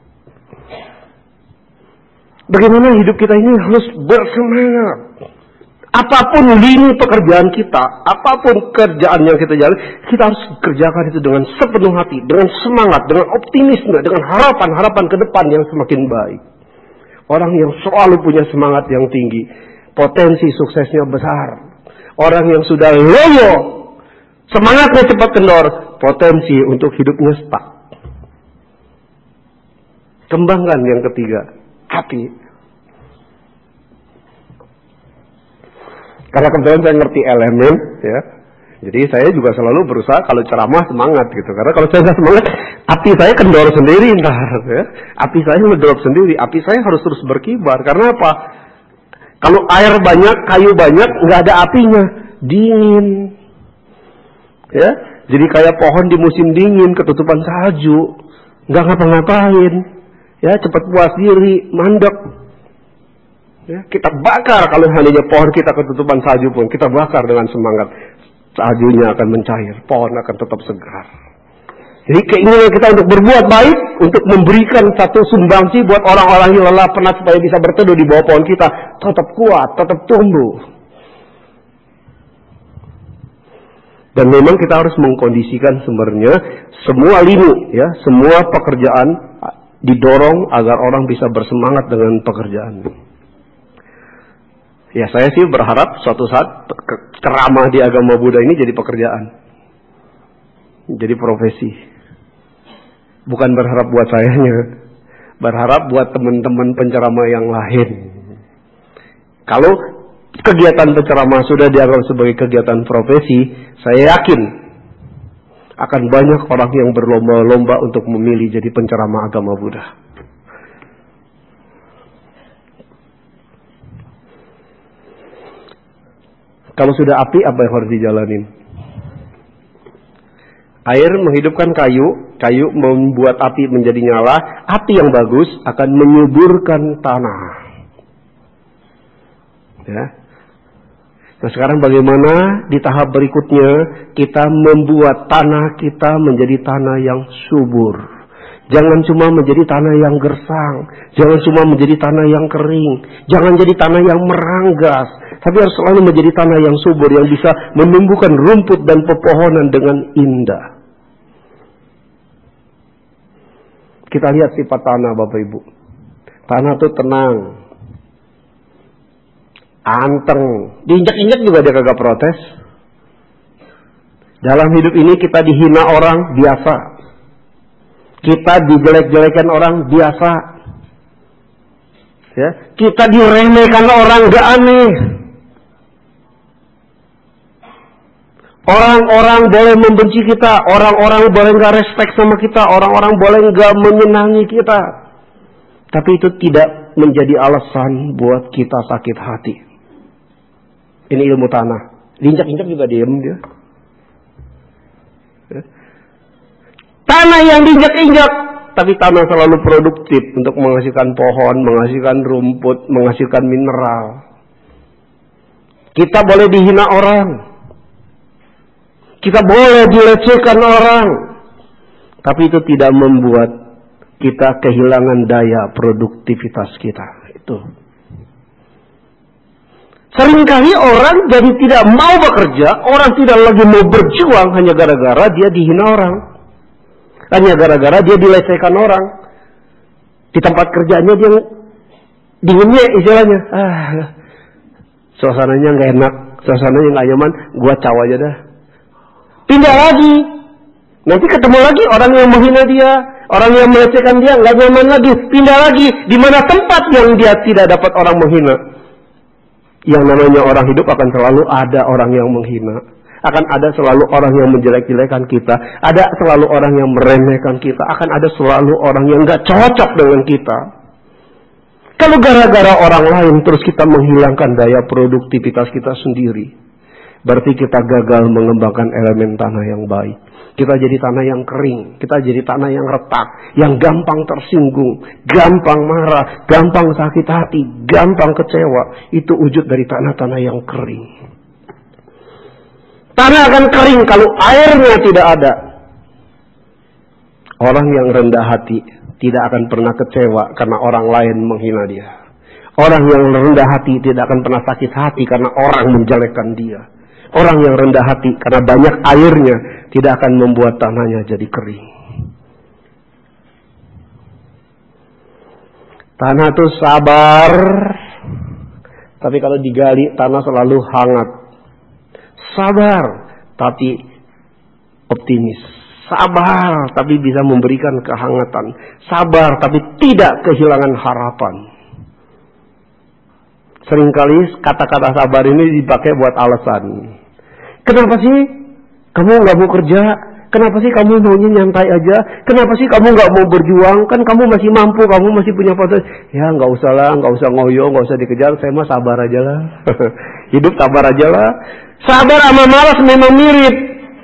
Bagaimana hidup kita ini harus bersemangat. Apapun lini pekerjaan kita, apapun kerjaan yang kita jalani, kita harus kerjakan itu dengan sepenuh hati, dengan semangat, dengan optimisme, dengan harapan-harapan ke depan yang semakin baik. Orang yang selalu punya semangat yang tinggi, potensi suksesnya besar. Orang yang sudah loyo, semangatnya cepat kendor, potensi untuk hidupnya stuck. Kembangkan yang ketiga, hati. Karena kebetulan saya ngerti elemen, ya. Jadi saya juga selalu berusaha kalau ceramah semangat gitu. Karena kalau saya nggak semangat, api saya kendor sendiri ntar, ya. Api saya ngedrop sendiri. Api saya harus terus berkibar. Karena apa? Kalau air banyak, kayu banyak, nggak ada apinya, dingin. Ya, jadi kayak pohon di musim dingin, ketutupan salju, nggak ngapa-ngapain. Ya, cepat puas diri, mandek. Ya, kita bakar kalau hanya pohon kita ketutupan salju pun kita bakar dengan semangat, saljunya akan mencair, pohon akan tetap segar. Jadi keinginan kita untuk berbuat baik, untuk memberikan satu sumbangsi buat orang-orang yang lelah penat supaya bisa berteduh di bawah pohon kita, tetap kuat, tetap tumbuh. Dan memang kita harus mengkondisikan sebenarnya semua lini, ya, semua pekerjaan didorong agar orang bisa bersemangat dengan pekerjaan. Ya saya sih berharap suatu saat ceramah di agama Buddha ini jadi pekerjaan. Jadi profesi. Bukan berharap buat sayanya. Berharap buat teman-teman penceramah yang lain. Kalau kegiatan penceramah sudah dianggap sebagai kegiatan profesi, saya yakin akan banyak orang yang berlomba-lomba untuk memilih jadi penceramah agama Buddha. Kalau sudah api, apa yang harus dijalanin? Air menghidupkan kayu, kayu membuat api menjadi nyala, api yang bagus akan menyuburkan tanah. Ya. Nah sekarang bagaimana di tahap berikutnya kita membuat tanah kita menjadi tanah yang subur. Jangan cuma menjadi tanah yang gersang, jangan cuma menjadi tanah yang kering, jangan jadi tanah yang meranggas, tapi harus selalu menjadi tanah yang subur yang bisa menumbuhkan rumput dan pepohonan dengan indah. Kita lihat sifat tanah Bapak Ibu. Tanah itu tenang, anteng, diinjak-injak juga dia kagak protes. Dalam hidup ini kita dihina orang biasa. Kita dijelek-jelekan orang biasa. Ya, kita diremehkan orang gak aneh. Orang-orang boleh membenci kita, orang-orang boleh gak respect sama kita, orang-orang boleh gak menyenangi kita. Tapi itu tidak menjadi alasan buat kita sakit hati. Ini ilmu tanah. Diinjak-injak juga diem dia. Ya. Tanah yang diinjak-injak, tapi tanah selalu produktif untuk menghasilkan pohon, menghasilkan rumput, menghasilkan mineral. Kita boleh dihina orang, kita boleh dilecehkan orang, tapi itu tidak membuat kita kehilangan daya produktivitas kita. Itu. Seringkali orang jadi tidak mau bekerja, orang tidak lagi mau berjuang hanya gara-gara dia dihina orang. Hanya gara-gara dia dilecehkan orang. Di tempat kerjanya dia dinginnya istilahnya. Ah, suasananya nggak enak, suasananya nggak nyaman, gua caw aja dah. Pindah lagi. Nanti ketemu lagi orang yang menghina dia, orang yang melecehkan dia, nggak nyaman lagi, pindah lagi. Di mana tempat yang dia tidak dapat orang menghina. Yang namanya orang hidup akan selalu ada orang yang menghina. Akan ada selalu orang yang menjelek-jelekan kita. Ada selalu orang yang meremehkan kita. Akan ada selalu orang yang gak cocok dengan kita. Kalau gara-gara orang lain terus kita menghilangkan daya produktivitas kita sendiri, berarti kita gagal mengembangkan elemen tanah yang baik. Kita jadi tanah yang kering. Kita jadi tanah yang retak. Yang gampang tersinggung. Gampang marah. Gampang sakit hati. Gampang kecewa. Itu wujud dari tanah-tanah yang kering. Tanah akan kering kalau airnya tidak ada. Orang yang rendah hati tidak akan pernah kecewa karena orang lain menghina dia. Orang yang rendah hati tidak akan pernah sakit hati karena orang menjelekkan dia. Orang yang rendah hati karena banyak airnya tidak akan membuat tanahnya jadi kering. Tanah itu sabar, tapi kalau digali tanah selalu hangat. Sabar, tapi optimis. Sabar, tapi bisa memberikan kehangatan. Sabar, tapi tidak kehilangan harapan. Seringkali kata-kata sabar ini dipakai buat alasan. Kenapa sih kamu nggak mau kerja? Kenapa sih kamu maunya nyantai aja? Kenapa sih kamu nggak mau berjuang? Kan kamu masih mampu, kamu masih punya potensi. Ya nggak usah lah, nggak usah ngoyo, nggak usah dikejar. Saya mah sabar aja lah. Hidup sabar aja lah. Sabar sama malas memang mirip.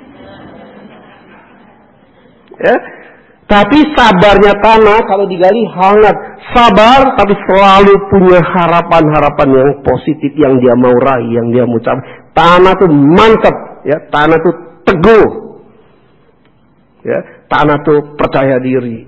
Ya. Tapi sabarnya tanah kalau digali hangat. Sabar tapi selalu punya harapan-harapan yang positif yang dia mau raih, yang dia mau capai. Tanah tuh mantap, ya. Tanah tuh teguh. Ya, tanah tuh percaya diri.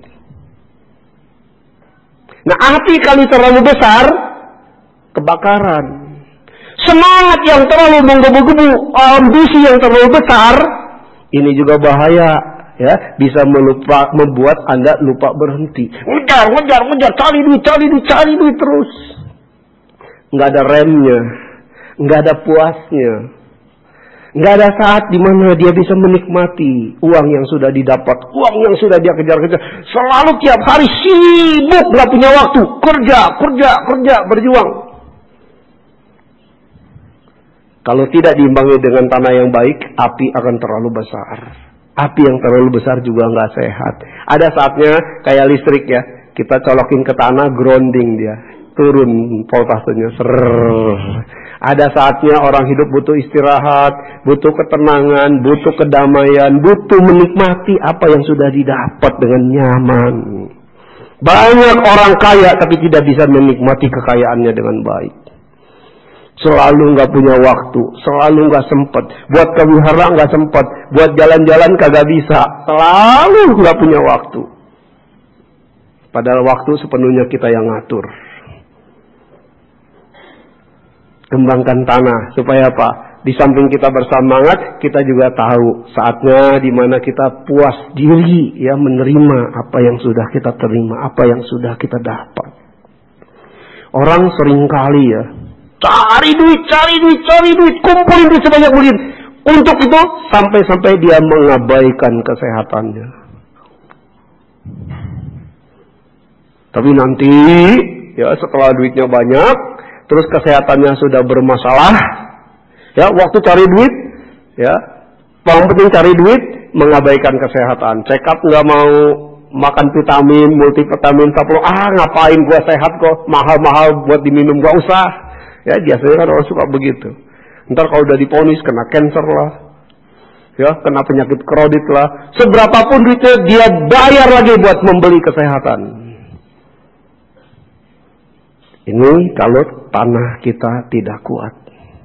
Nah, api kali terlalu besar, kebakaran. Semangat yang terlalu menggebu-gebu, ambisi yang terlalu besar, ini juga bahaya, ya, bisa melupa, membuat Anda lupa berhenti. Ngejar, ngejar, ngejar, cari duit, cari duit, cari duit terus. Nggak ada remnya, nggak ada puasnya. Nggak ada saat di mana dia bisa menikmati uang yang sudah didapat, uang yang sudah dia kejar-kejar. Selalu tiap hari sibuk, nggak punya waktu, kerja, kerja, kerja, berjuang. Kalau tidak diimbangi dengan tanah yang baik, api akan terlalu besar. Api yang terlalu besar juga nggak sehat. Ada saatnya kayak listrik ya, kita colokin ke tanah, grounding dia, turun voltasenya. Ada saatnya orang hidup butuh istirahat, butuh ketenangan, butuh kedamaian, butuh menikmati apa yang sudah didapat dengan nyaman. Banyak orang kaya tapi tidak bisa menikmati kekayaannya dengan baik. Selalu nggak punya waktu, selalu nggak sempat. Buat kewihara nggak sempat, buat jalan-jalan kagak bisa. Selalu nggak punya waktu. Padahal waktu sepenuhnya kita yang ngatur. Kembangkan tanah supaya apa? Di samping kita bersemangat, kita juga tahu saatnya di mana kita puas diri, ya, menerima apa yang sudah kita terima, apa yang sudah kita dapat. Orang seringkali ya cari duit, cari duit, cari duit, kumpulin duit sebanyak mungkin. Untuk itu sampai-sampai dia mengabaikan kesehatannya. Tapi nanti ya setelah duitnya banyak, terus kesehatannya sudah bermasalah, ya, waktu cari duit, ya, paling penting cari duit, mengabaikan kesehatan. Check up nggak mau, makan vitamin, multivitamin, saplo, ah ngapain gua sehat kok, mahal-mahal buat diminum, gak usah. Ya, biasanya kan orang suka begitu. Ntar kalau udah diponis kena cancer lah, ya kena penyakit kredit lah, seberapapun duitnya dia bayar lagi buat membeli kesehatan. Ini kalau tanah kita tidak kuat.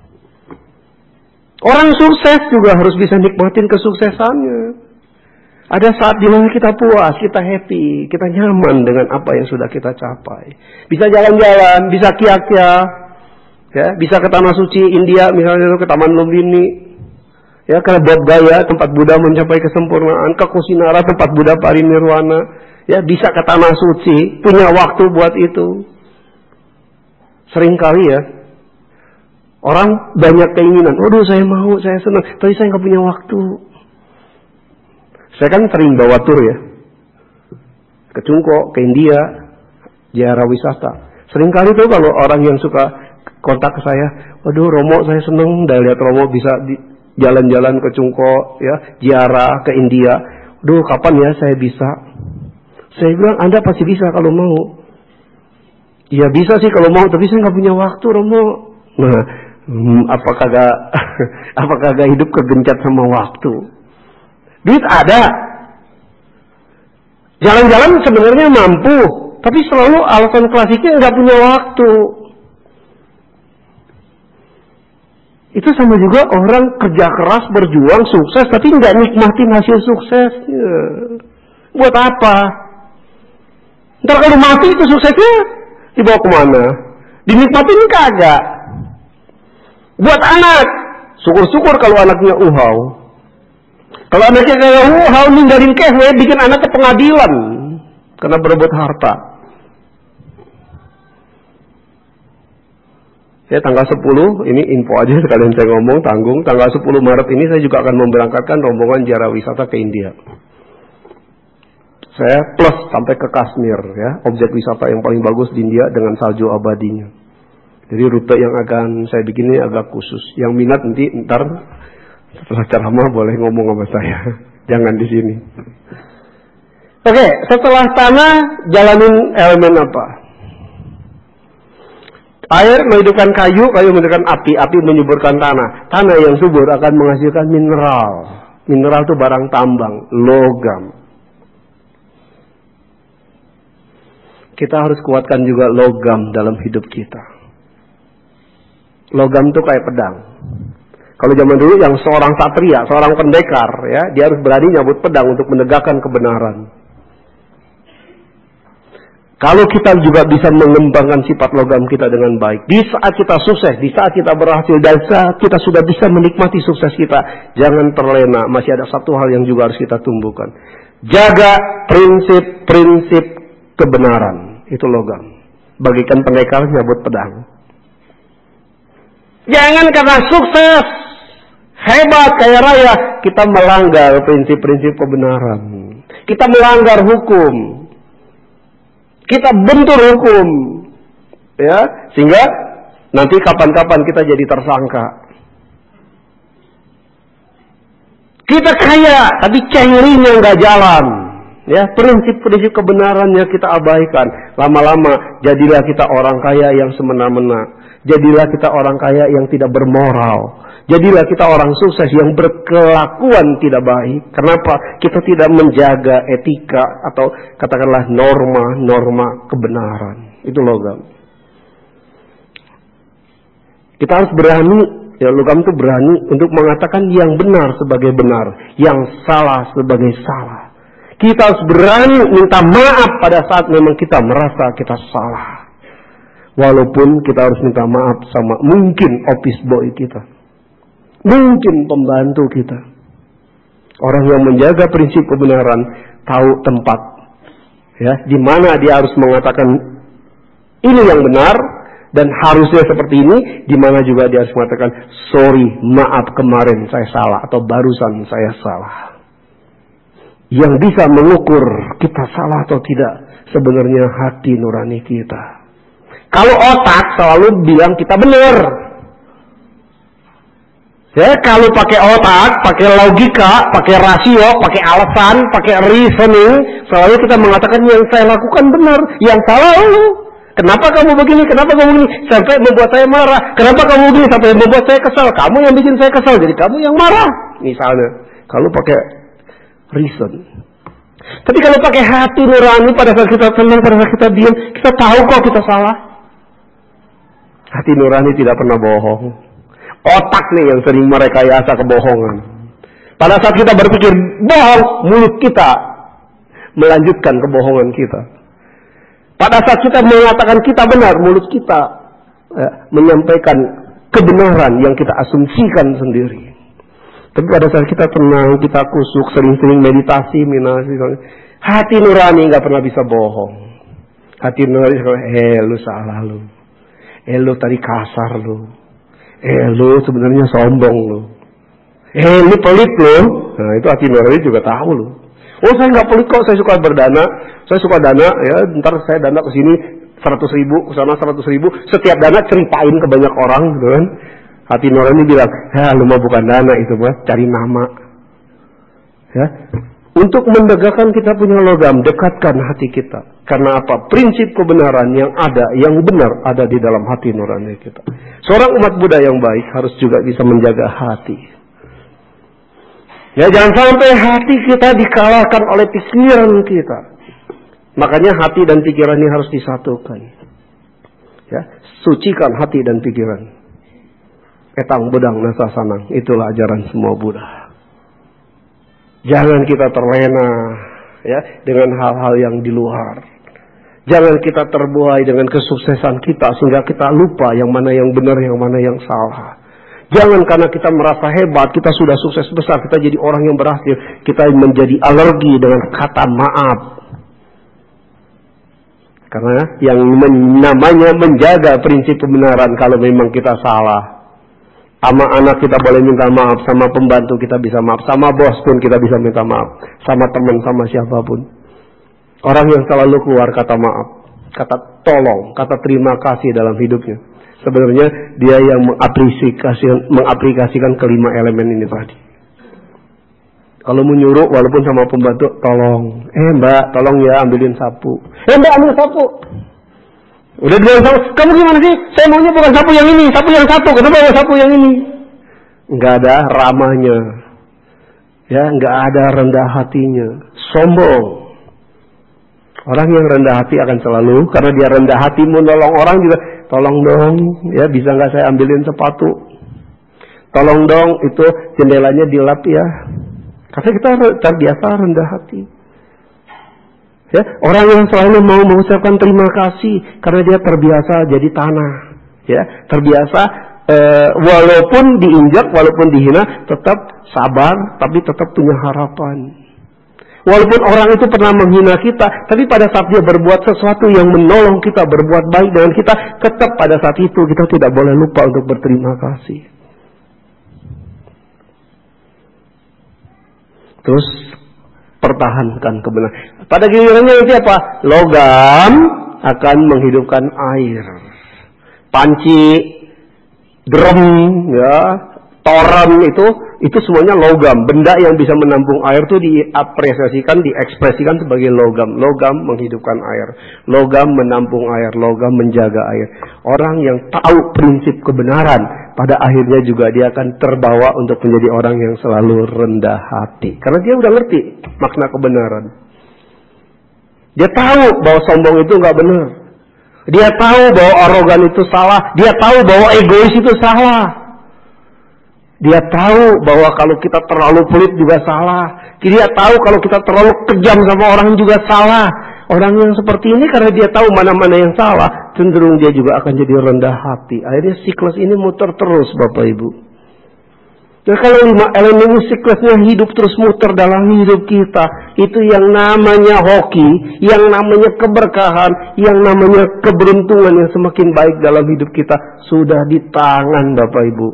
Orang sukses juga harus bisa nikmatin kesuksesannya. Ada saat dimana kita puas, kita happy, kita nyaman dengan apa yang sudah kita capai. Bisa jalan-jalan, bisa kia-kia, ya, bisa ke tanah suci India, misalnya ke Taman Lumbini, ya, ke Bodh Gaya, tempat Buddha mencapai kesempurnaan, ke Kusinara, tempat Buddha parinirwana, ya, bisa ke tanah suci, punya waktu buat itu. Seringkali ya, orang banyak keinginan, waduh saya mau, saya senang, tapi saya nggak punya waktu. Saya kan sering bawa tur ya, ke Cungko, ke India, ziarah wisata. Seringkali tuh kalau orang yang suka kontak ke saya, waduh Romo saya seneng, udah lihat Romo bisa jalan-jalan ke Cungko, ya, ziarah ke India. Waduh kapan ya saya bisa? Saya bilang Anda pasti bisa kalau mau. Ya bisa sih kalau mau, tapi saya nggak punya waktu Romo. Nah, hmm, apakah gak, apakah gak hidup kegencat sama waktu? Duit ada, jalan-jalan sebenarnya mampu, tapi selalu alasan klasiknya nggak punya waktu. Itu sama juga orang kerja keras, berjuang, sukses, tapi nggak nikmatin hasil suksesnya. Buat apa? Ntar kalau mati itu suksesnya dibawa kemana? Dinikmatin kagak. Buat anak, syukur-syukur kalau anaknya uhau. Kalau anaknya kayak uhau ninggalin kewe, bikin anak ke pengadilan karena berebut harta. Ya, tanggal sepuluh, ini info aja sekalian saya ngomong, tanggung. Tanggal sepuluh Maret ini saya juga akan memberangkatkan rombongan ziarah wisata ke India. Saya plus sampai ke Kashmir, ya, objek wisata yang paling bagus di India dengan salju abadinya. Jadi rute yang akan saya bikin ini agak khusus. Yang minat nanti ntar setelah ceramah boleh ngomong sama saya. Jangan di sini. Oke, setelah tanah jalanin elemen apa? Air menghidupkan kayu, kayu menghidupkan api, api menyuburkan tanah. Tanah yang subur akan menghasilkan mineral. Mineral itu barang tambang, logam. Kita harus kuatkan juga logam dalam hidup kita. Logam itu kayak pedang. Kalau zaman dulu yang seorang satria, seorang pendekar, ya, dia harus berani nyabut pedang untuk menegakkan kebenaran. Kalau kita juga bisa mengembangkan sifat logam kita dengan baik, di saat kita sukses, di saat kita berhasil, dan saat kita sudah bisa menikmati sukses kita, jangan terlena. Masih ada satu hal yang juga harus kita tumbuhkan. Jaga prinsip-prinsip kebenaran. Itu logam. Bagikan pendekar nyabut pedang. Jangan karena sukses, hebat, kaya raya, kita melanggar prinsip-prinsip kebenaran. Kita melanggar hukum. Kita bentur hukum. Ya, sehingga nanti kapan-kapan kita jadi tersangka. Kita kaya, tapi cengrinya nggak jalan. Ya, prinsip-prinsip kebenarannya kita abaikan. Lama-lama jadilah kita orang kaya yang semena-mena. Jadilah kita orang kaya yang tidak bermoral. Jadilah kita orang sukses yang berkelakuan tidak baik. Kenapa? Kita tidak menjaga etika atau katakanlah norma-norma kebenaran. Itu logam. Kita harus berani, ya, logam itu berani untuk mengatakan yang benar sebagai benar, yang salah sebagai salah. Kita harus berani minta maaf pada saat memang kita merasa kita salah. Walaupun kita harus minta maaf sama mungkin office boy kita. Mungkin pembantu kita. Orang yang menjaga prinsip kebenaran tahu tempat, ya, di mana dia harus mengatakan ini yang benar dan harusnya seperti ini, di mana juga dia harus mengatakan sorry, maaf kemarin saya salah atau barusan saya salah. Yang bisa mengukur kita salah atau tidak sebenarnya hati nurani kita. Kalau otak selalu bilang kita benar. Ya, kalau pakai otak, pakai logika, pakai rasio, pakai alasan, pakai reasoning, selalu kita mengatakan yang saya lakukan benar, yang salah lu. Kenapa kamu begini? Kenapa kamu begini? Sampai membuat saya marah. Kenapa kamu begini? Sampai membuat saya kesal. Kamu yang bikin saya kesal, jadi kamu yang marah. Misalnya, Kalau pakai reason. Tapi kalau pakai hati nurani, pada saat kita tenang, pada saat kita diam, kita tahu kok kita salah. Hati nurani tidak pernah bohong. Otak nih yang sering merekayasa kebohongan. Pada saat kita berpikir bohong, mulut kita melanjutkan kebohongan kita. Pada saat kita mengatakan kita benar, mulut kita ya, menyampaikan kebenaran yang kita asumsikan sendiri. Tapi pada saat kita tenang, kita kusuk, sering-sering meditasi, minasi, hati nurani nggak pernah bisa bohong. Hati nurani, eh lu salah lu, eh lu tadi kasar lu, eh lu sebenarnya sombong lu, eh lu pelit lu. Nah itu hati nurani juga tahu lu. Oh saya nggak pelit kok, saya suka berdana, saya suka dana, ya ntar saya dana ke sini seratus ribu, ke sana seratus ribu, setiap dana ceritain ke banyak orang, gitu kan? Hati nurani bilang, ya lu mah bukan dana itu mah, cari nama. Ya, untuk mendegakkan kita punya logam, dekatkan hati kita. Karena apa? Prinsip kebenaran yang ada, yang benar ada di dalam hati nurani kita. Seorang umat Buddha yang baik harus juga bisa menjaga hati. Ya jangan sampai hati kita dikalahkan oleh pikiran kita. Makanya hati dan pikiran ini harus disatukan. Ya, sucikan hati dan pikiran. Etang bedang nasa sanang, itulah ajaran semua Buddha. Jangan kita terlena ya dengan hal-hal yang di luar. Jangan kita terbuai dengan kesuksesan kita sehingga kita lupa yang mana yang benar, yang mana yang salah. Jangan karena kita merasa hebat, kita sudah sukses besar, kita jadi orang yang berhasil, kita menjadi alergi dengan kata maaf. Karena yang namanya menjaga prinsip kebenaran, kalau memang kita salah, sama anak kita boleh minta maaf, sama pembantu kita bisa maaf, sama bos pun kita bisa minta maaf, sama teman, sama siapapun. Orang yang selalu keluar kata maaf, kata tolong, kata terima kasih dalam hidupnya, sebenarnya dia yang mengaplikasikan, mengaplikasikan kelima elemen ini tadi. Kalau menyuruh walaupun sama pembantu, tolong, eh mbak, tolong ya ambilin sapu. Eh mbak ambil sapu. Udah bilang sapu, kamu gimana sih? Saya maunya bukan sapu yang ini, sapu yang satu. Kenapa ya sapu yang ini? Enggak ada ramahnya, ya enggak ada rendah hatinya, sombong. Orang yang rendah hati akan selalu, karena dia rendah hati menolong orang juga. Tolong dong, ya bisa nggak saya ambilin sepatu? Tolong dong, itu jendelanya dilap ya. Karena kita terbiasa rendah hati. Ya, orang yang selalu mau mengucapkan terima kasih karena dia terbiasa jadi tanah. Ya, terbiasa eh, walaupun diinjak, walaupun dihina, tetap sabar, tapi tetap punya harapan. Walaupun orang itu pernah menghina kita, tapi pada saat dia berbuat sesuatu yang menolong kita, berbuat baik dengan kita, tetap pada saat itu kita tidak boleh lupa untuk berterima kasih. Terus pertahankan kebenaran. Pada gilirannya nanti apa? Logam akan menghidupkan air. Panci, drum, ya, toren itu, itu semuanya logam. Benda yang bisa menampung air itu diapresiasikan, diekspresikan sebagai logam. Logam menghidupkan air. Logam menampung air. Logam menjaga air. Orang yang tahu prinsip kebenaran, pada akhirnya juga dia akan terbawa untuk menjadi orang yang selalu rendah hati. Karena dia udah ngerti makna kebenaran. Dia tahu bahwa sombong itu nggak benar. Dia tahu bahwa arogan itu salah. Dia tahu bahwa egois itu salah. Dia tahu bahwa kalau kita terlalu pelit juga salah. Dia tahu kalau kita terlalu kejam sama orang juga salah. Orang yang seperti ini karena dia tahu mana-mana yang salah, cenderung dia juga akan jadi rendah hati. Akhirnya siklus ini muter terus, Bapak Ibu. Nah kalau lima elemen ini siklusnya hidup terus muter dalam hidup kita, itu yang namanya hoki, yang namanya keberkahan, yang namanya keberuntungan yang semakin baik dalam hidup kita sudah di tangan, Bapak Ibu.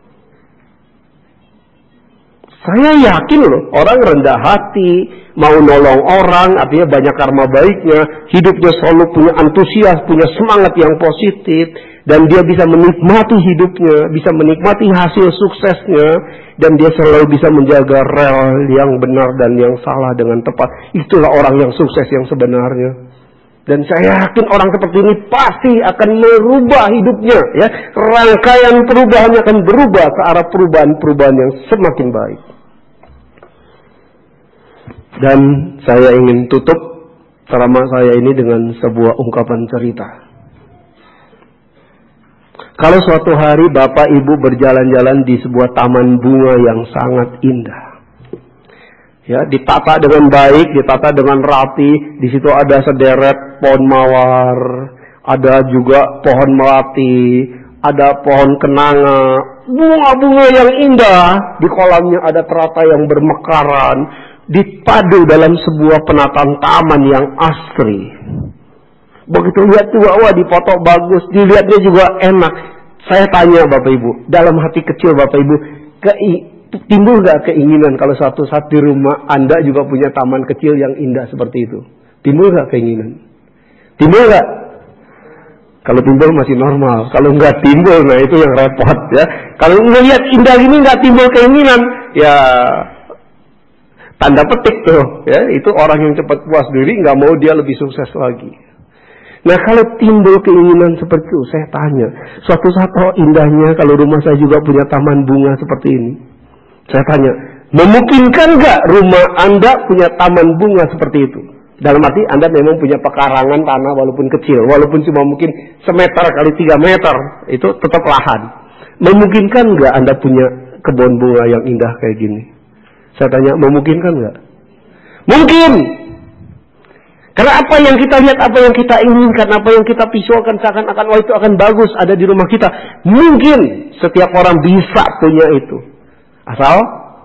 Saya yakin loh, orang rendah hati, mau nolong orang, artinya banyak karma baiknya, hidupnya selalu punya antusias, punya semangat yang positif, dan dia bisa menikmati hidupnya, bisa menikmati hasil suksesnya, dan dia selalu bisa menjaga rel yang benar dan yang salah dengan tepat. Itulah orang yang sukses yang sebenarnya. Dan saya yakin orang seperti ini pasti akan merubah hidupnya, ya. Rangkaian perubahannya akan berubah ke arah perubahan-perubahan yang semakin baik. Dan saya ingin tutup ceramah saya ini dengan sebuah ungkapan cerita. Kalau suatu hari Bapak Ibu berjalan-jalan di sebuah taman bunga yang sangat indah, ya, ditata dengan baik, ditata dengan rapi. Di situ ada sederet pohon mawar, ada juga pohon melati, ada pohon kenanga, bunga-bunga yang indah. Di kolamnya ada teratai yang bermekaran, dipadu dalam sebuah penataan taman yang asri. Begitu lihat tuh, wah, dipoto bagus, dilihatnya juga enak. Saya tanya Bapak Ibu, dalam hati kecil Bapak Ibu, kei timbul gak keinginan kalau suatu saat di rumah Anda juga punya taman kecil yang indah seperti itu? Timbul gak keinginan? Timbul gak? Kalau timbul masih normal. Kalau nggak timbul, nah itu yang repot ya. Kalau ngelihat indah ini nggak timbul keinginan, ya tanda petik tuh. Ya, itu orang yang cepat puas diri, nggak mau dia lebih sukses lagi. Nah, kalau timbul keinginan seperti itu, saya tanya, suatu saat, oh indahnya kalau rumah saya juga punya taman bunga seperti ini. Saya tanya, memungkinkan nggak rumah Anda punya taman bunga seperti itu? Dalam arti Anda memang punya pekarangan tanah walaupun kecil, walaupun cuma mungkin semeter kali tiga meter, itu tetap lahan. Memungkinkan nggak Anda punya kebun bunga yang indah kayak gini? Saya tanya, memungkinkan nggak? Mungkin. Karena apa yang kita lihat, apa yang kita inginkan, apa yang kita visualkan seakan-akan, oh itu akan bagus ada di rumah kita. Mungkin setiap orang bisa punya itu. Asal,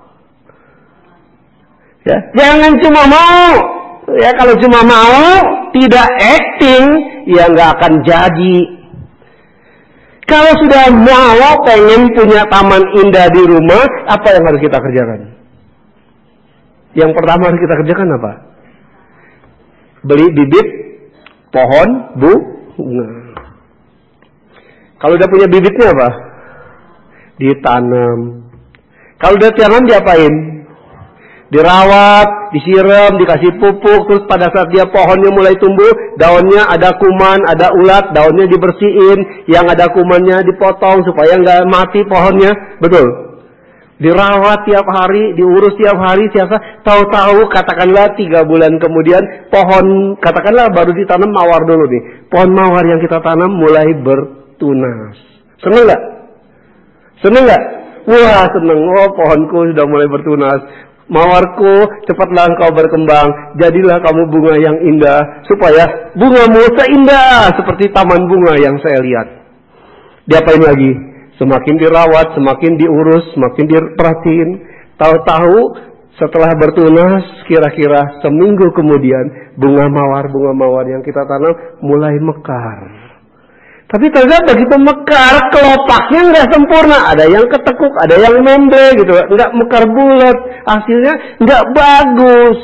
ya, jangan cuma mau. Ya, kalau cuma mau, tidak acting, ya nggak akan jadi. Kalau sudah mau, pengen punya taman indah di rumah, apa yang harus kita kerjakan? Yang pertama harus kita kerjakan apa? Beli bibit pohon bunga. Kalau udah punya bibitnya apa? Ditanam. Kalau udah tanam diapain? Dirawat, disiram, dikasih pupuk, terus pada saat dia pohonnya mulai tumbuh, daunnya ada kuman, ada ulat, daunnya dibersihin, yang ada kumannya dipotong supaya nggak mati pohonnya, betul. Dirawat tiap hari, diurus tiap hari, siapa tahu-tahu katakanlah tiga bulan kemudian pohon, katakanlah baru ditanam mawar dulu nih, pohon mawar yang kita tanam mulai bertunas. Seneng nggak? Seneng nggak? Wah seneng, oh pohonku sudah mulai bertunas. Mawarku, cepatlah engkau berkembang, jadilah kamu bunga yang indah, supaya bungamu seindah seperti taman bunga yang saya lihat. Diapain lagi? Semakin dirawat, semakin diurus, semakin diperhatiin. Tahu-tahu setelah bertunas, kira-kira seminggu kemudian, bunga mawar-bunga mawar yang kita tanam mulai mekar. Tapi ternyata begitu mekar, kelopaknya nggak sempurna. Ada yang ketekuk, ada yang memble gitu. Nggak mekar bulat. Hasilnya nggak bagus.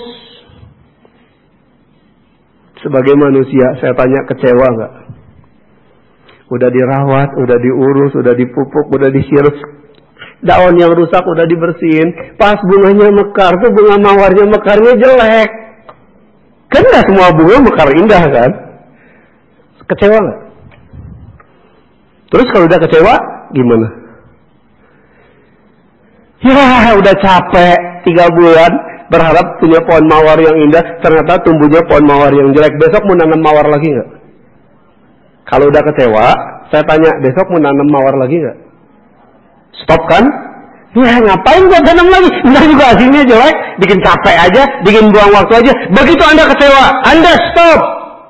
Sebagai manusia, saya tanya, kecewa nggak? Udah dirawat, udah diurus, udah dipupuk, udah disiram. Daun yang rusak udah dibersihin. Pas bunganya mekar, tuh bunga mawarnya mekarnya jelek. Kan nggak semua bunga mekar indah kan? Kecewa nggak? Terus kalau udah kecewa, gimana? Ya, udah capek tiga bulan berharap punya pohon mawar yang indah, ternyata tumbuhnya pohon mawar yang jelek. Besok mau nanam mawar lagi nggak? Kalau udah kecewa, saya tanya, besok mau nanam mawar lagi nggak? Stop kan? Ya, ngapain gua tanam lagi? Ntar juga hasilnya jelek, bikin capek aja, bikin buang waktu aja. Begitu Anda kecewa, Anda stop.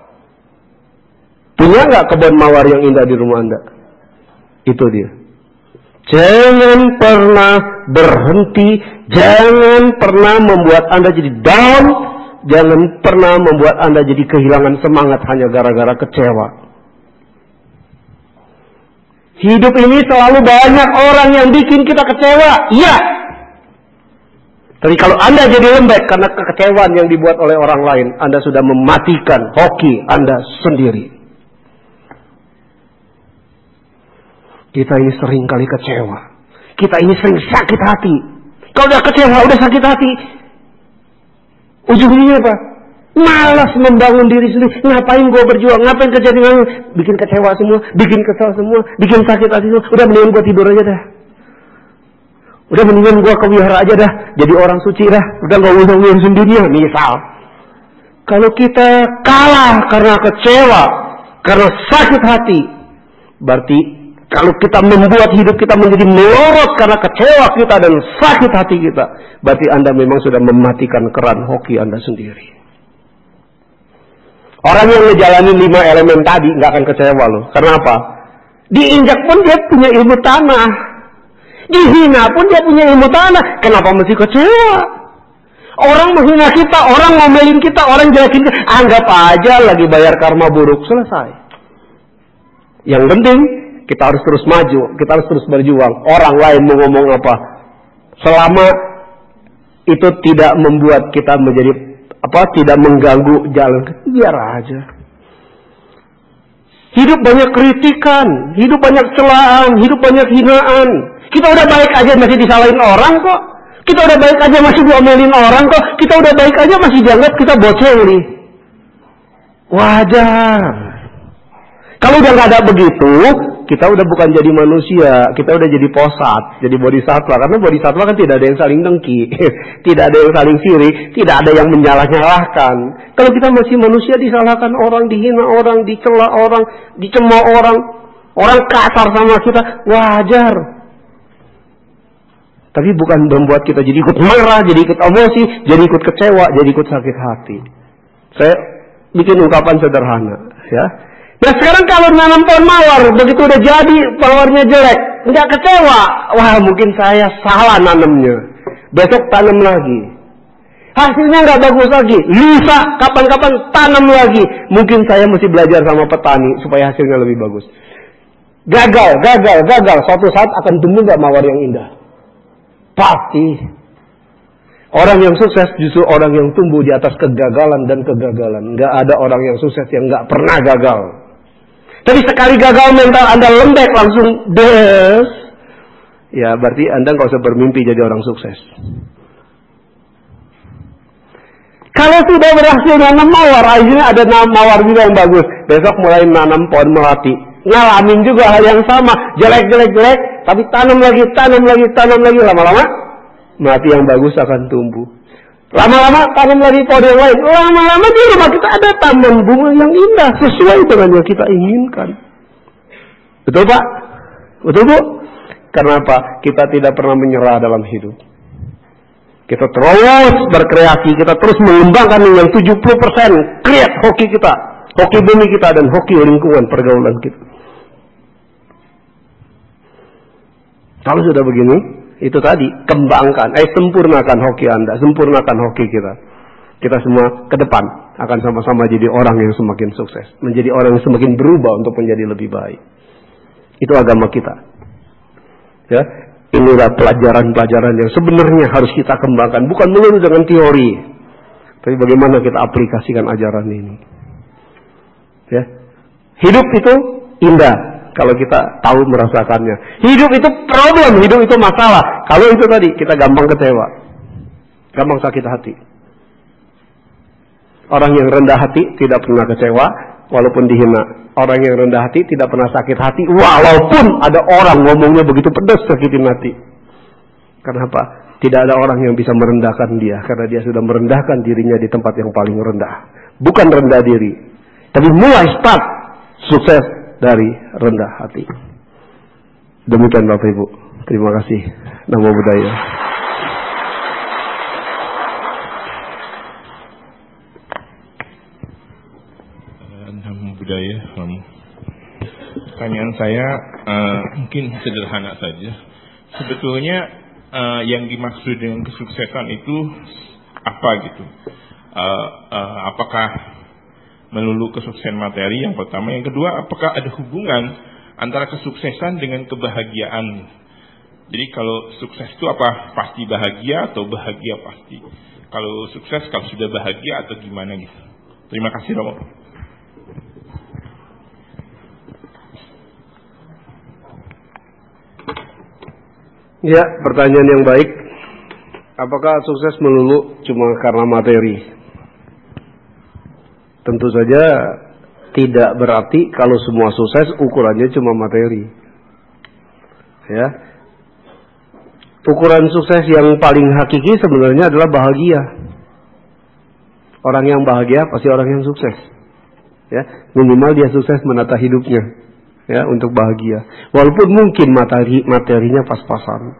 Punya nggak kebun mawar yang indah di rumah Anda? Itu dia. Jangan pernah berhenti, jangan pernah membuat Anda jadi down, jangan pernah membuat Anda jadi kehilangan semangat hanya gara-gara kecewa. Hidup ini selalu banyak orang yang bikin kita kecewa, iya. Tapi kalau Anda jadi lembek karena kekecewaan yang dibuat oleh orang lain, Anda sudah mematikan hoki Anda sendiri. Kita ini sering kali kecewa. Kita ini sering sakit hati. Kalau udah kecewa, udah sakit hati, ujungnya apa? Malas membangun diri sendiri. Ngapain gue berjuang? Ngapain kerja dengan bikin kecewa semua, bikin kesal semua, bikin sakit hati semua. Udah mendingan gue tidur aja dah. Udah mendingan gua ke wihara aja dah, jadi orang suci dah, udah gak usah ngurusin dunia, misal. Kalau kita kalah karena kecewa, karena sakit hati, berarti kalau kita membuat hidup kita menjadi melorot karena kecewa kita dan sakit hati kita, berarti Anda memang sudah mematikan keran hoki Anda sendiri. Orang yang ngejalanin lima elemen tadi nggak akan kecewa loh. Karena apa? Diinjak pun dia punya ilmu tanah, dihina pun dia punya ilmu tanah. Kenapa mesti kecewa? Orang menghina kita, orang ngomelin kita, orang jelekin kita, anggap aja lagi bayar karma buruk, selesai. Yang penting kita harus terus maju, kita harus terus berjuang. Orang lain mau ngomong apa, selama itu tidak membuat kita menjadi apa, tidak mengganggu jalan, biar aja. Hidup banyak kritikan, hidup banyak celaan, hidup banyak hinaan. Kita udah baik aja masih disalahin orang kok. Kita udah baik aja masih diomelin orang kok. Kita udah baik aja masih dianggap kita bocil nih. Wajar. Kalau udah nggak ada begitu, kita udah bukan jadi manusia, kita udah jadi posat, jadi bodhisatwa. Karena bodhisatwa kan tidak ada yang saling dengki, tidak ada yang saling sirik, tidak ada yang menyalah-nyalahkan. Kalau kita masih manusia, disalahkan orang, dihina orang, dicela orang, dicemooh orang, orang kasar sama kita, wajar. Tapi bukan membuat kita jadi ikut marah, jadi ikut emosi, jadi ikut kecewa, jadi ikut sakit hati. Saya bikin ungkapan sederhana, ya. Nah sekarang kalau nanam pohon mawar, begitu udah jadi mawarnya jelek, nggak kecewa, wah mungkin saya salah nanamnya. Besok tanam lagi, hasilnya nggak bagus lagi, lusa kapan-kapan tanam lagi. Mungkin saya mesti belajar sama petani supaya hasilnya lebih bagus. Gagal, gagal, gagal. Suatu saat akan tumbuh nggak mawar yang indah? Pasti. Orang yang sukses justru orang yang tumbuh di atas kegagalan dan kegagalan. Nggak ada orang yang sukses yang nggak pernah gagal. Tapi sekali gagal mental Anda lembek langsung des, ya berarti Anda nggak usah bermimpi jadi orang sukses. Kalau sudah berhasil nanam mawar, akhirnya ada nanam mawar juga yang bagus. Besok mulai nanam pohon melati, ngalamin juga hal yang sama, jelek-jelek-jelek, tapi tanam lagi, tanam lagi, tanam lagi, lama-lama melati yang bagus akan tumbuh. Lama-lama tanam lagi pohon yang lain. Lama-lama di rumah kita ada taman bunga yang indah sesuai dengan yang kita inginkan. Betul Pak? Betul Bu? Karena apa? Kita tidak pernah menyerah dalam hidup. Kita terus berkreasi, kita terus mengembangkan yang tujuh puluh persen kreat hoki kita, hoki bumi kita dan hoki lingkungan pergaulan kita. Kalau sudah begini, itu tadi, kembangkan, eh sempurnakan hoki Anda, sempurnakan hoki kita. Kita semua ke depan akan sama-sama jadi orang yang semakin sukses, menjadi orang yang semakin berubah untuk menjadi lebih baik. Itu agama kita. Ya, inilah pelajaran-pelajaran yang sebenarnya harus kita kembangkan, bukan melulu dengan teori, tapi bagaimana kita aplikasikan ajaran ini. Ya, hidup itu indah kalau kita tahu merasakannya. Hidup itu problem, hidup itu masalah. Kalau itu tadi, kita gampang kecewa, gampang sakit hati. Orang yang rendah hati tidak pernah kecewa, walaupun dihina. Orang yang rendah hati tidak pernah sakit hati, walaupun ada orang ngomongnya begitu pedas sakitin hati. Karena apa? Tidak ada orang yang bisa merendahkan dia, karena dia sudah merendahkan dirinya di tempat yang paling rendah. Bukan rendah diri, tapi mulai start sukses dari rendah hati. Demikian Bapak Ibu. Terima kasih. Namo Buddhaya. Namo Buddhaya. Pertanyaan saya uh, mungkin sederhana saja. Sebetulnya uh, yang dimaksud dengan kesuksesan itu apa gitu? Uh, uh, apakah melulu kesuksesan materi yang pertama, yang kedua apakah ada hubungan antara kesuksesan dengan kebahagiaan? Jadi kalau sukses itu apa pasti bahagia atau bahagia pasti? Kalau sukses kalau sudah bahagia atau gimana gitu? Terima kasih Romo. Ya, pertanyaan yang baik. Apakah sukses melulu cuma karena materi? Tentu saja tidak berarti kalau semua sukses ukurannya cuma materi. Ya. ukuran sukses yang paling hakiki sebenarnya adalah bahagia. Orang yang bahagia pasti orang yang sukses. Ya, minimal dia sukses menata hidupnya, ya, untuk bahagia. Walaupun mungkin materi materinya pas-pasan.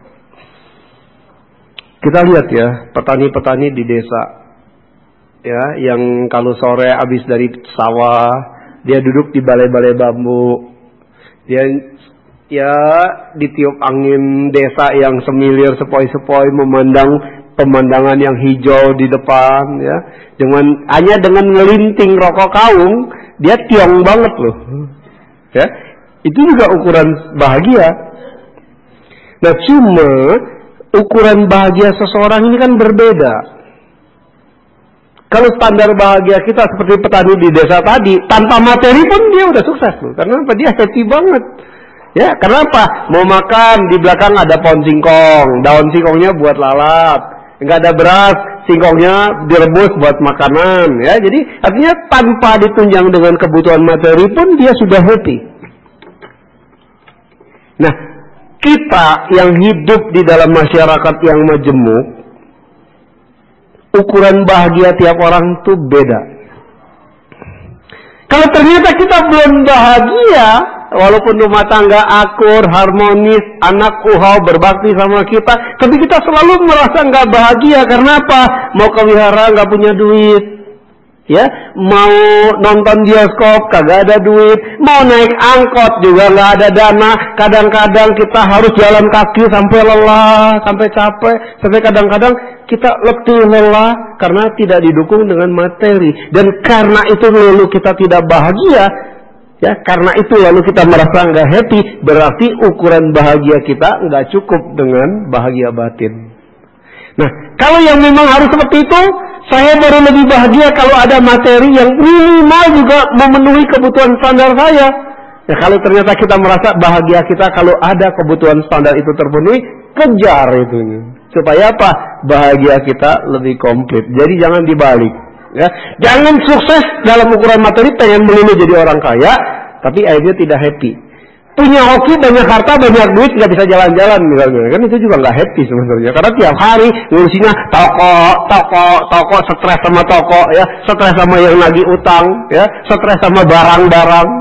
Kita lihat ya, petani-petani di desa, ya, yang kalau sore habis dari sawah, dia duduk di balai-balai bambu, dia ya ditiup angin desa yang semilir sepoi-sepoi, memandang pemandangan yang hijau di depan, ya, dengan hanya dengan ngelinting rokok kaung, dia tiong banget loh, ya, itu juga ukuran bahagia. Nah, cuma ukuran bahagia seseorang ini kan berbeda. Kalau standar bahagia kita seperti petani di desa tadi, tanpa materi pun dia udah sukses loh, karena apa? Dia happy banget. Ya, kenapa? Mau makan, di belakang ada pohon singkong, daun singkongnya buat lalap, nggak ada beras, singkongnya direbus buat makanan, ya. Jadi artinya tanpa ditunjang dengan kebutuhan materi pun dia sudah happy. Nah, kita yang hidup di dalam masyarakat yang majemuk, ukuran bahagia tiap orang tuh beda. Kalau ternyata kita belum bahagia, walaupun rumah tangga akur, harmonis, anak uhau berbakti sama kita, tapi kita selalu merasa nggak bahagia. Karena apa? Mau ke wihara nggak punya duit, ya, mau nonton bioskop kagak ada duit, mau naik angkot juga nggak ada dana. Kadang-kadang kita harus jalan kaki sampai lelah, sampai capek, sampai kadang-kadang kita letih lelah karena tidak didukung dengan materi. Dan karena itu lalu kita tidak bahagia. Ya, karena itu lalu kita merasa nggak happy, berarti ukuran bahagia kita nggak cukup dengan bahagia batin. Nah, kalau yang memang harus seperti itu, saya baru lebih bahagia kalau ada materi yang minimal juga memenuhi kebutuhan standar saya. Ya, kalau ternyata kita merasa bahagia kita kalau ada kebutuhan standar itu terpenuhi, kejar itu. Supaya apa? Bahagia kita lebih komplit. Jadi jangan dibalik. Ya, jangan sukses dalam ukuran materi, pengen melulu jadi orang kaya, tapi akhirnya tidak happy. Punya hoki, banyak harta, banyak duit, nggak bisa jalan-jalan misalnya, kan itu juga nggak happy sebenarnya. Karena tiap hari ngurusinya toko, toko, toko, stres sama toko, ya, stres sama yang lagi utang, ya, stres sama barang-barang.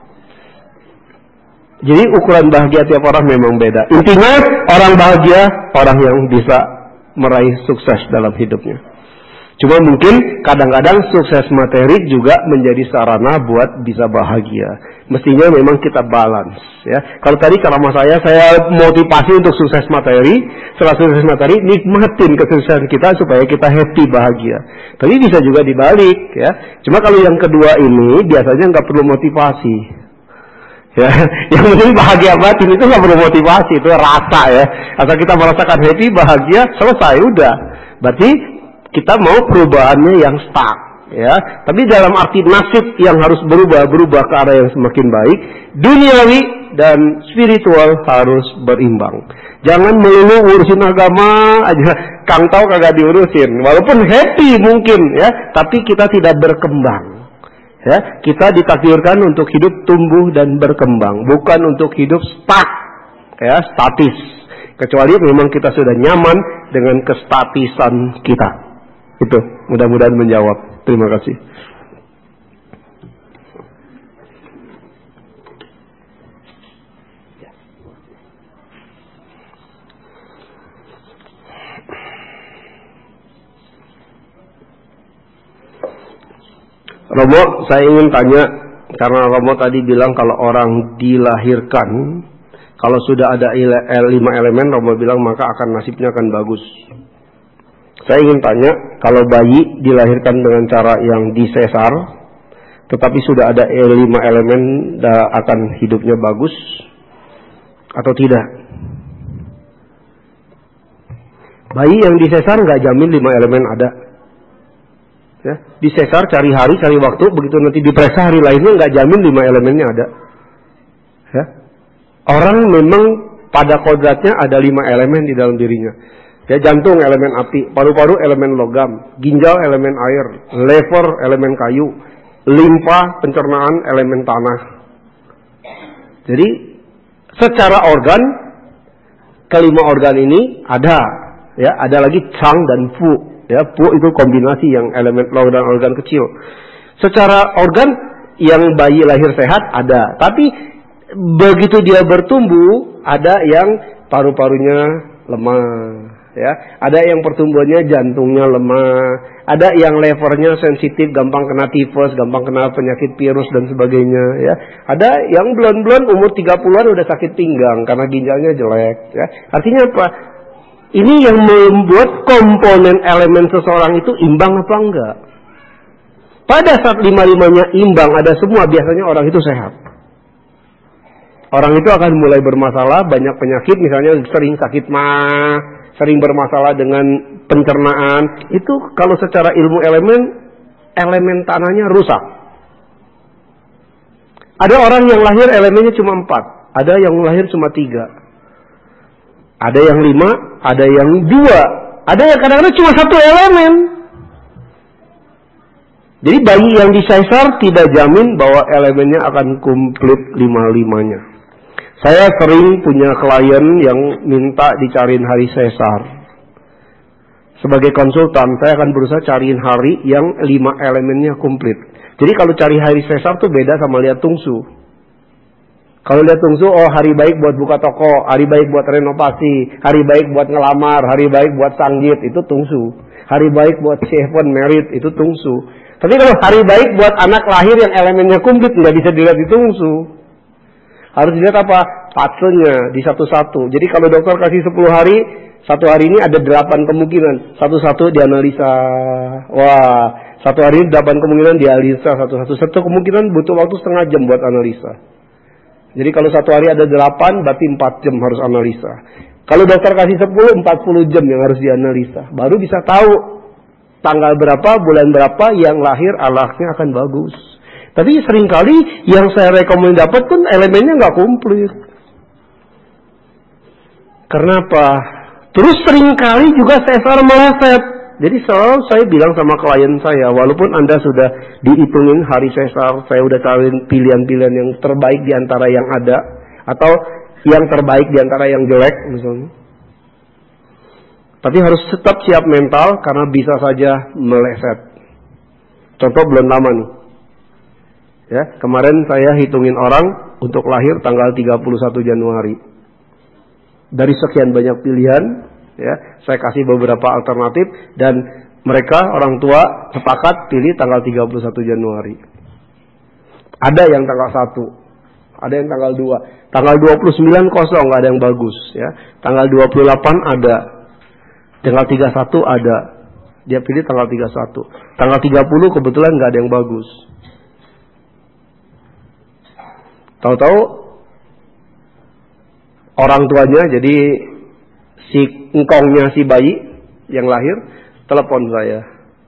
Jadi ukuran bahagia tiap orang memang beda. Intinya orang bahagia orang yang bisa meraih sukses dalam hidupnya. Cuma mungkin kadang-kadang sukses materi juga menjadi sarana buat bisa bahagia. Mestinya memang kita balance, ya. Kalau tadi ceramah saya, saya motivasi untuk sukses materi. Setelah sukses materi, nikmatin kesuksesan kita supaya kita happy, bahagia. Tapi bisa juga dibalik, ya. Cuma kalau yang kedua ini biasanya nggak perlu motivasi. Ya, yang penting bahagia batin itu nggak perlu motivasi, itu rasa, ya. Asal kita merasakan happy, bahagia, selesai, udah. Berarti kita mau perubahannya yang stuck, ya. Tapi dalam arti nasib yang harus berubah, berubah ke arah yang semakin baik, duniawi dan spiritual harus berimbang. Jangan melulu urusin agama aja, Kang tahu kagak diurusin. Walaupun happy mungkin, ya, tapi kita tidak berkembang. Ya, kita ditakdirkan untuk hidup tumbuh dan berkembang, bukan untuk hidup stuck, ya, statis. Kecuali memang kita sudah nyaman dengan kestatisan kita. Itu mudah-mudahan menjawab. Terima kasih. Romo, saya ingin tanya, karena Romo tadi bilang kalau orang dilahirkan, kalau sudah ada lima elemen, Romo bilang maka akan nasibnya akan bagus. Saya ingin tanya, kalau bayi dilahirkan dengan cara yang disesar, tetapi sudah ada lima elemen, akan hidupnya bagus atau tidak? Bayi yang disesar nggak jamin lima elemen ada. Ya, disesar cari hari, cari waktu, begitu nanti diperiksa hari lainnya nggak jamin lima elemennya ada. Ya. Orang memang pada kodratnya ada lima elemen di dalam dirinya. Ya, jantung elemen api, paru-paru elemen logam, ginjal elemen air, lever elemen kayu, limfa pencernaan elemen tanah. Jadi secara organ kelima organ ini ada, ya, ada lagi Chang dan Fu, ya, Fu itu kombinasi yang elemen organ-organ kecil. Secara organ yang bayi lahir sehat ada, tapi begitu dia bertumbuh ada yang paru-parunya lemah, ya, ada yang pertumbuhannya jantungnya lemah, ada yang levernya sensitif, gampang kena tifus, gampang kena penyakit virus dan sebagainya, ya. Ada yang belum-belum umur tiga puluhan udah sakit pinggang karena ginjalnya jelek, ya. Artinya apa? Ini yang membuat komponen elemen seseorang itu imbang apa enggak? Pada saat lima-limanya imbang, ada semua, biasanya orang itu sehat. Orang itu akan mulai bermasalah, banyak penyakit, misalnya sering sakit mah, sering bermasalah dengan pencernaan. Itu kalau secara ilmu elemen, elemen tanahnya rusak. Ada orang yang lahir elemennya cuma empat, ada yang lahir cuma tiga, ada yang lima, ada yang dua, ada yang kadang-kadang cuma satu elemen. Jadi bayi yang disesar tidak jamin bahwa elemennya akan komplit lima-limanya. Saya sering punya klien yang minta dicariin hari sesar. Sebagai konsultan, saya akan berusaha cariin hari yang lima elemennya komplit. Jadi kalau cari hari sesar tuh beda sama lihat tungsu. Kalau lihat tungsu, oh hari baik buat buka toko, hari baik buat renovasi, hari baik buat ngelamar, hari baik buat sanggit, itu tungsu. Hari baik buat seven merit, itu tungsu. Tapi kalau hari baik buat anak lahir yang elemennya komplit, nggak bisa dilihat di tungsu. Harus dilihat apa? Fasenya di satu-satu. Jadi kalau dokter kasih sepuluh hari, satu hari ini ada delapan kemungkinan. Satu-satu dianalisa. Wah, satu hari ini delapan kemungkinan dianalisa satu-satu. Satu kemungkinan butuh waktu setengah jam buat analisa. Jadi kalau satu hari ada delapan, berarti empat jam harus analisa. Kalau dokter kasih sepuluh, empat puluh jam yang harus dianalisa. Baru bisa tahu tanggal berapa, bulan berapa yang lahir anaknya akan bagus. Tapi seringkali yang saya rekomend dapat pun elemennya nggak komplit. Kenapa? Terus seringkali juga sesar meleset. Jadi selalu saya bilang sama klien saya, walaupun Anda sudah dihitungin hari sesar, saya udah cariin pilihan-pilihan yang terbaik di antara yang ada, atau yang terbaik di antara yang jelek misalnya. Tapi harus tetap siap mental karena bisa saja meleset. Contoh belum lama nih. Ya, kemarin saya hitungin orang untuk lahir tanggal tiga puluh satu Januari. Dari sekian banyak pilihan, ya, saya kasih beberapa alternatif dan mereka orang tua sepakat pilih tanggal tiga puluh satu Januari. Ada yang tanggal satu, ada yang tanggal dua, tanggal dua puluh sembilan kosong, nggak ada yang bagus, ya. Tanggal dua puluh delapan ada, tanggal tiga puluh satu ada. Dia pilih tanggal tiga puluh satu. Tanggal tiga puluh kebetulan nggak ada yang bagus. Tahu-tahu orang tuanya, jadi si engkongnya si bayi yang lahir telepon saya.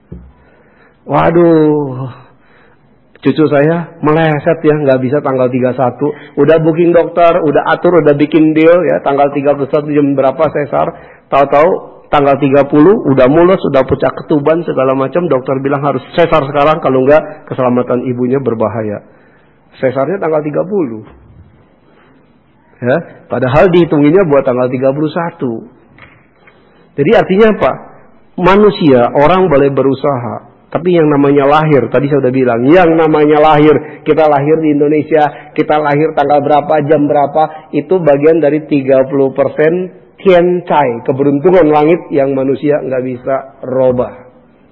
Waduh, cucu saya meleset ya, nggak bisa tanggal tiga puluh satu. Udah booking dokter, udah atur, udah bikin deal ya, tanggal tiga puluh satu jam berapa sesar. Tahu-tahu tanggal tiga puluh udah mulus, udah pecah ketuban segala macam. Dokter bilang harus sesar sekarang, kalau enggak keselamatan ibunya berbahaya. Sesarnya tanggal tiga puluh. Ya, padahal dihitunginnya buat tanggal tiga puluh satu. Jadi artinya apa? Manusia, orang boleh berusaha. Tapi yang namanya lahir, tadi saya sudah bilang, yang namanya lahir, kita lahir di Indonesia, kita lahir tanggal berapa, jam berapa, itu bagian dari tiga puluh persen Tian Cai, keberuntungan langit yang manusia nggak bisa robah.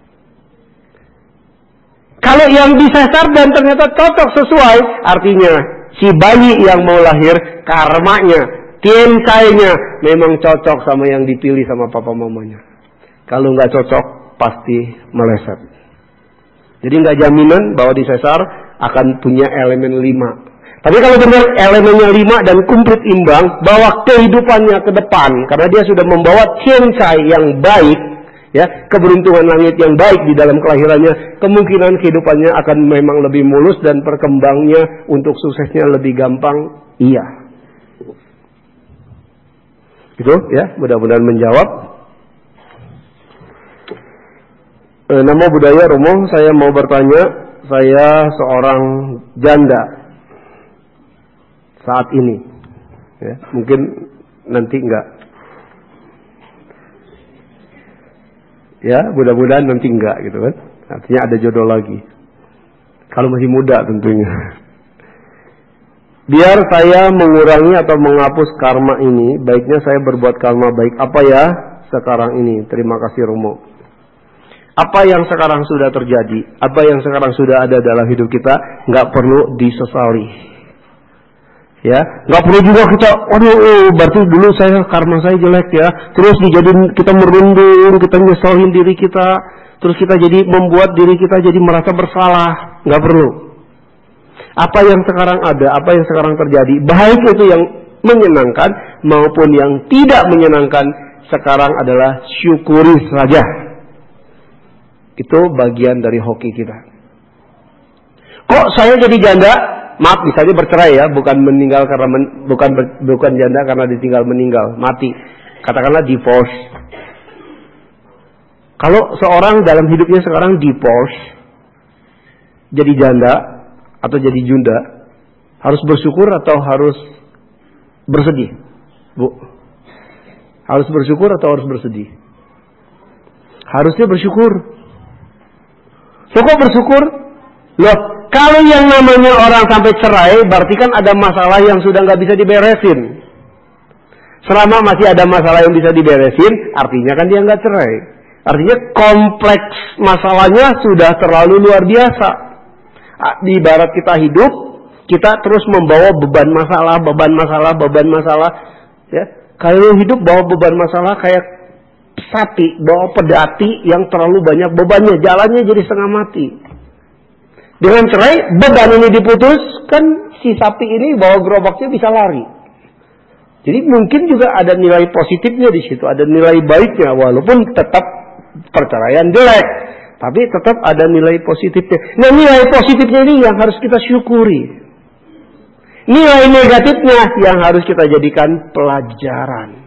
Kalau yang disesar dan ternyata cocok sesuai, artinya si bayi yang mau lahir, karmanya, Tian Cai-nya memang cocok sama yang dipilih sama papa mamanya. Kalau nggak cocok, pasti meleset. Jadi nggak jaminan bahwa disesar akan punya elemen lima. Tapi kalau benar elemennya lima dan komplit imbang, bawa kehidupannya ke depan, karena dia sudah membawa Tian Cai yang baik, ya, keberuntungan langit yang baik di dalam kelahirannya, kemungkinan kehidupannya akan memang lebih mulus dan perkembangnya untuk suksesnya lebih gampang. Iya. Itu ya, mudah-mudahan menjawab. E, nama budaya Romo, saya mau bertanya, saya seorang janda saat ini, ya, mungkin nanti enggak. Ya, mudah-mudahan nanti enggak gitu kan. Artinya ada jodoh lagi. Kalau masih muda tentunya. Biar saya mengurangi atau menghapus karma ini, baiknya saya berbuat karma baik apa ya sekarang ini. Terima kasih Romo. Apa yang sekarang sudah terjadi, apa yang sekarang sudah ada dalam hidup kita, nggak perlu disesali. Ya, nggak perlu juga kita, waduh, oh, berarti dulu saya karma saya jelek ya, terus dijadiin kita merundung, kita nyeselin diri kita, terus kita jadi membuat diri kita jadi merasa bersalah, nggak perlu. Apa yang sekarang ada, apa yang sekarang terjadi, baik itu yang menyenangkan maupun yang tidak menyenangkan, sekarang adalah syukuri saja. Itu bagian dari hoki kita. Kok saya jadi janda? Maaf, misalnya bercerai ya, bukan meninggal karena men, bukan bukan janda karena ditinggal meninggal, mati. Katakanlah divorce. Kalau seorang dalam hidupnya sekarang divorce, jadi janda atau jadi junda, harus bersyukur atau harus bersedih? Bu, harus bersyukur atau harus bersedih? Harusnya bersyukur. So, kok bersyukur? Loh, kalau yang namanya orang sampai cerai, berarti kan ada masalah yang sudah nggak bisa diberesin. Selama masih ada masalah yang bisa diberesin, artinya kan dia nggak cerai. Artinya kompleks masalahnya sudah terlalu luar biasa. Di ibarat kita hidup, kita terus membawa beban masalah, beban masalah, beban masalah. Ya, kalau hidup bawa beban masalah kayak sapi, bawa pedati yang terlalu banyak bebannya, jalannya jadi setengah mati. Dengan cerai, beban ini diputus, kan si sapi ini bawa gerobaknya bisa lari. Jadi mungkin juga ada nilai positifnya di situ, ada nilai baiknya, walaupun tetap perceraian jelek, tapi tetap ada nilai positifnya. Nah, nilai positifnya ini yang harus kita syukuri. Nilai negatifnya yang harus kita jadikan pelajaran.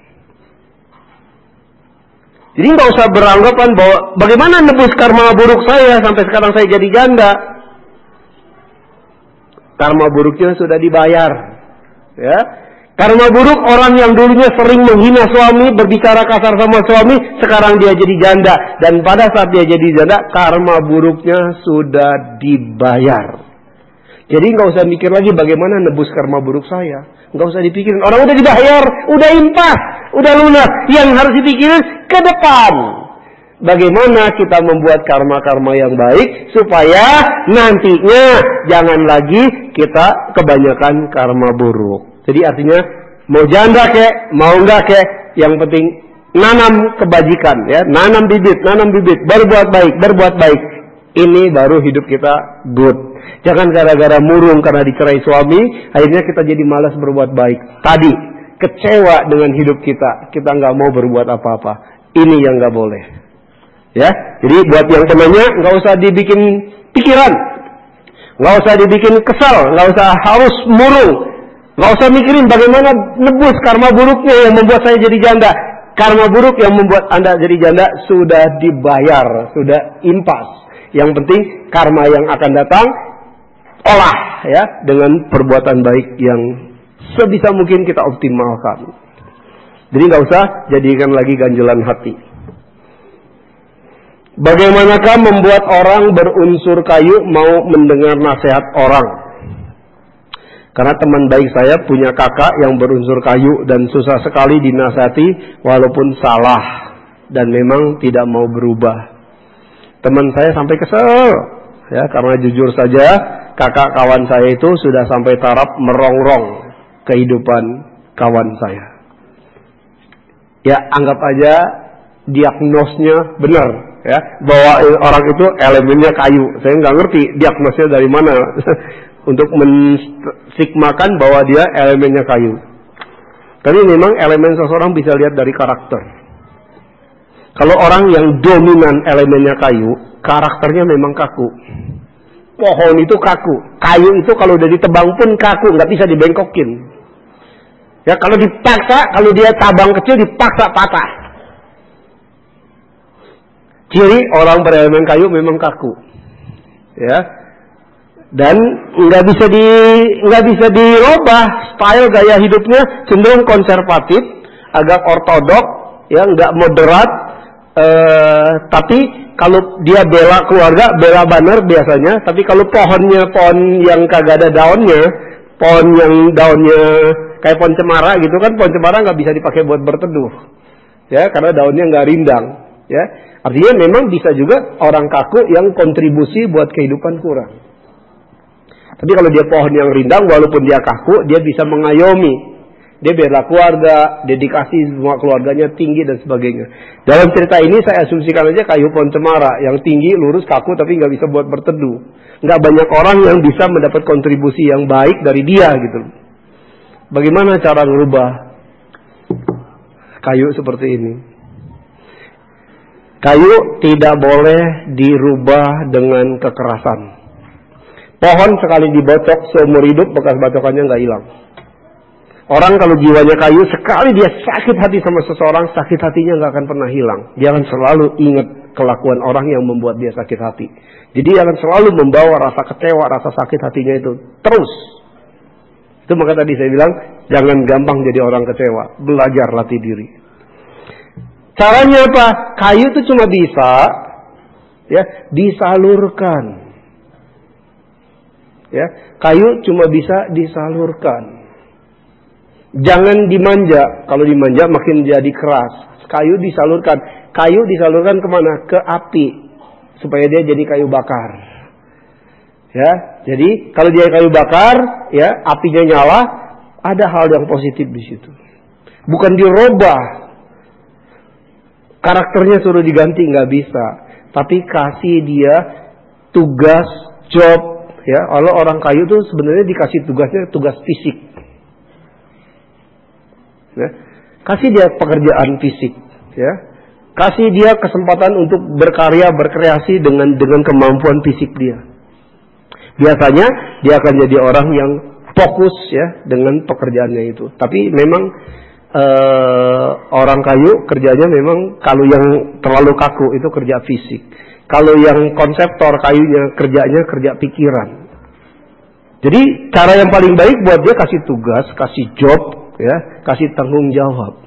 Jadi nggak usah beranggapan bahwa bagaimana nebus karma buruk saya sampai sekarang saya jadi janda. Karma buruknya sudah dibayar. Ya, karma buruk orang yang dulunya sering menghina suami, berbicara kasar sama suami, sekarang dia jadi janda. Dan pada saat dia jadi janda, karma buruknya sudah dibayar. Jadi nggak usah mikir lagi bagaimana nebus karma buruk saya. Nggak usah dipikirin. Orang udah dibayar, udah impas, udah lunas. Yang harus dipikirin ke depan. Bagaimana kita membuat karma-karma yang baik supaya nantinya jangan lagi kita kebanyakan karma buruk. Jadi artinya mau janda kek, mau enggak kek, yang penting nanam kebajikan ya, nanam bibit, nanam bibit, berbuat baik, berbuat baik. Ini baru hidup kita good. Jangan gara-gara murung karena dicerai suami, akhirnya kita jadi malas berbuat baik. Tadi, kecewa dengan hidup kita, kita nggak mau berbuat apa-apa. Ini yang nggak boleh. Ya, jadi buat yang temannya nggak usah dibikin pikiran, nggak usah dibikin kesal, nggak usah harus murung, nggak usah mikirin bagaimana nebus karma buruknya yang membuat saya jadi janda. Karma buruk yang membuat Anda jadi janda sudah dibayar, sudah impas. Yang penting karma yang akan datang olah ya dengan perbuatan baik yang sebisa mungkin kita optimalkan. Jadi nggak usah jadikan lagi ganjelan hati. Bagaimanakah membuat orang berunsur kayu mau mendengar nasihat orang? Karena teman baik saya punya kakak yang berunsur kayu dan susah sekali dinasihati walaupun salah dan memang tidak mau berubah. Teman saya sampai kesel ya karena jujur saja kakak kawan saya itu sudah sampai taraf merongrong kehidupan kawan saya. Ya anggap aja diagnosnya benar ya bahwa orang itu elemennya kayu. Saya nggak ngerti diagnosnya dari mana untuk mensigmakan bahwa dia elemennya kayu. Tapi memang elemen seseorang bisa lihat dari karakter. Kalau orang yang dominan elemennya kayu, karakternya memang kaku. Pohon itu kaku, kayu itu kalau udah ditebang pun kaku, nggak bisa dibengkokin. Ya kalau dipaksa, kalau dia tabang kecil dipaksa patah. Ciri orang berelemen kayu memang kaku, ya. Dan nggak bisa di nggak bisa dirubah style gaya hidupnya cenderung konservatif, agak ortodok, ya nggak moderat. Uh, tapi kalau dia bela keluarga, bela banner biasanya. Tapi kalau pohonnya pohon yang kagak ada daunnya, pohon yang daunnya kayak pohon cemara gitu kan, pohon cemara nggak bisa dipakai buat berteduh, ya, karena daunnya nggak rindang, ya. Artinya memang bisa juga orang kaku yang kontribusi buat kehidupan kurang. Tapi kalau dia pohon yang rindang, walaupun dia kaku, dia bisa mengayomi. Dia bela keluarga, dedikasi semua keluarganya tinggi dan sebagainya. Dalam cerita ini saya asumsikan aja kayu pohon cemara yang tinggi, lurus, kaku, tapi nggak bisa buat berteduh. Nggak banyak orang yang bisa mendapat kontribusi yang baik dari dia gitu. Bagaimana cara merubah kayu seperti ini? Kayu tidak boleh dirubah dengan kekerasan. Pohon sekali dibocok seumur hidup bekas bacokannya nggak hilang. Orang kalau jiwanya kayu, sekali dia sakit hati sama seseorang, sakit hatinya nggak akan pernah hilang. Dia akan selalu ingat kelakuan orang yang membuat dia sakit hati. Jadi dia akan selalu membawa rasa kecewa, rasa sakit hatinya itu terus. Itu maka tadi saya bilang, jangan gampang jadi orang kecewa. Belajar latih diri. Caranya apa? Kayu itu cuma bisa ya disalurkan. Ya, kayu cuma bisa disalurkan. Jangan dimanja. Kalau dimanja makin jadi keras. Kayu disalurkan. Kayu disalurkan kemana? Ke api, supaya dia jadi kayu bakar. Ya, jadi kalau dia kayu bakar, ya apinya nyala, ada hal yang positif di situ. Bukan dirubah. Karakternya suruh diganti, nggak bisa. Tapi kasih dia tugas, job. Ya, kalau orang kayu tuh sebenarnya dikasih tugasnya tugas fisik. Ya, kasih dia pekerjaan fisik, ya. Kasih dia kesempatan untuk berkarya, berkreasi dengan dengan kemampuan fisik dia. Biasanya dia akan jadi orang yang fokus ya dengan pekerjaannya itu. Tapi memang eh, orang kayu kerjanya memang kalau yang terlalu kaku itu kerja fisik. Kalau yang konseptor kayunya kerjanya kerja pikiran. Jadi cara yang paling baik buat dia kasih tugas, kasih job, ya, kasih tanggung jawab.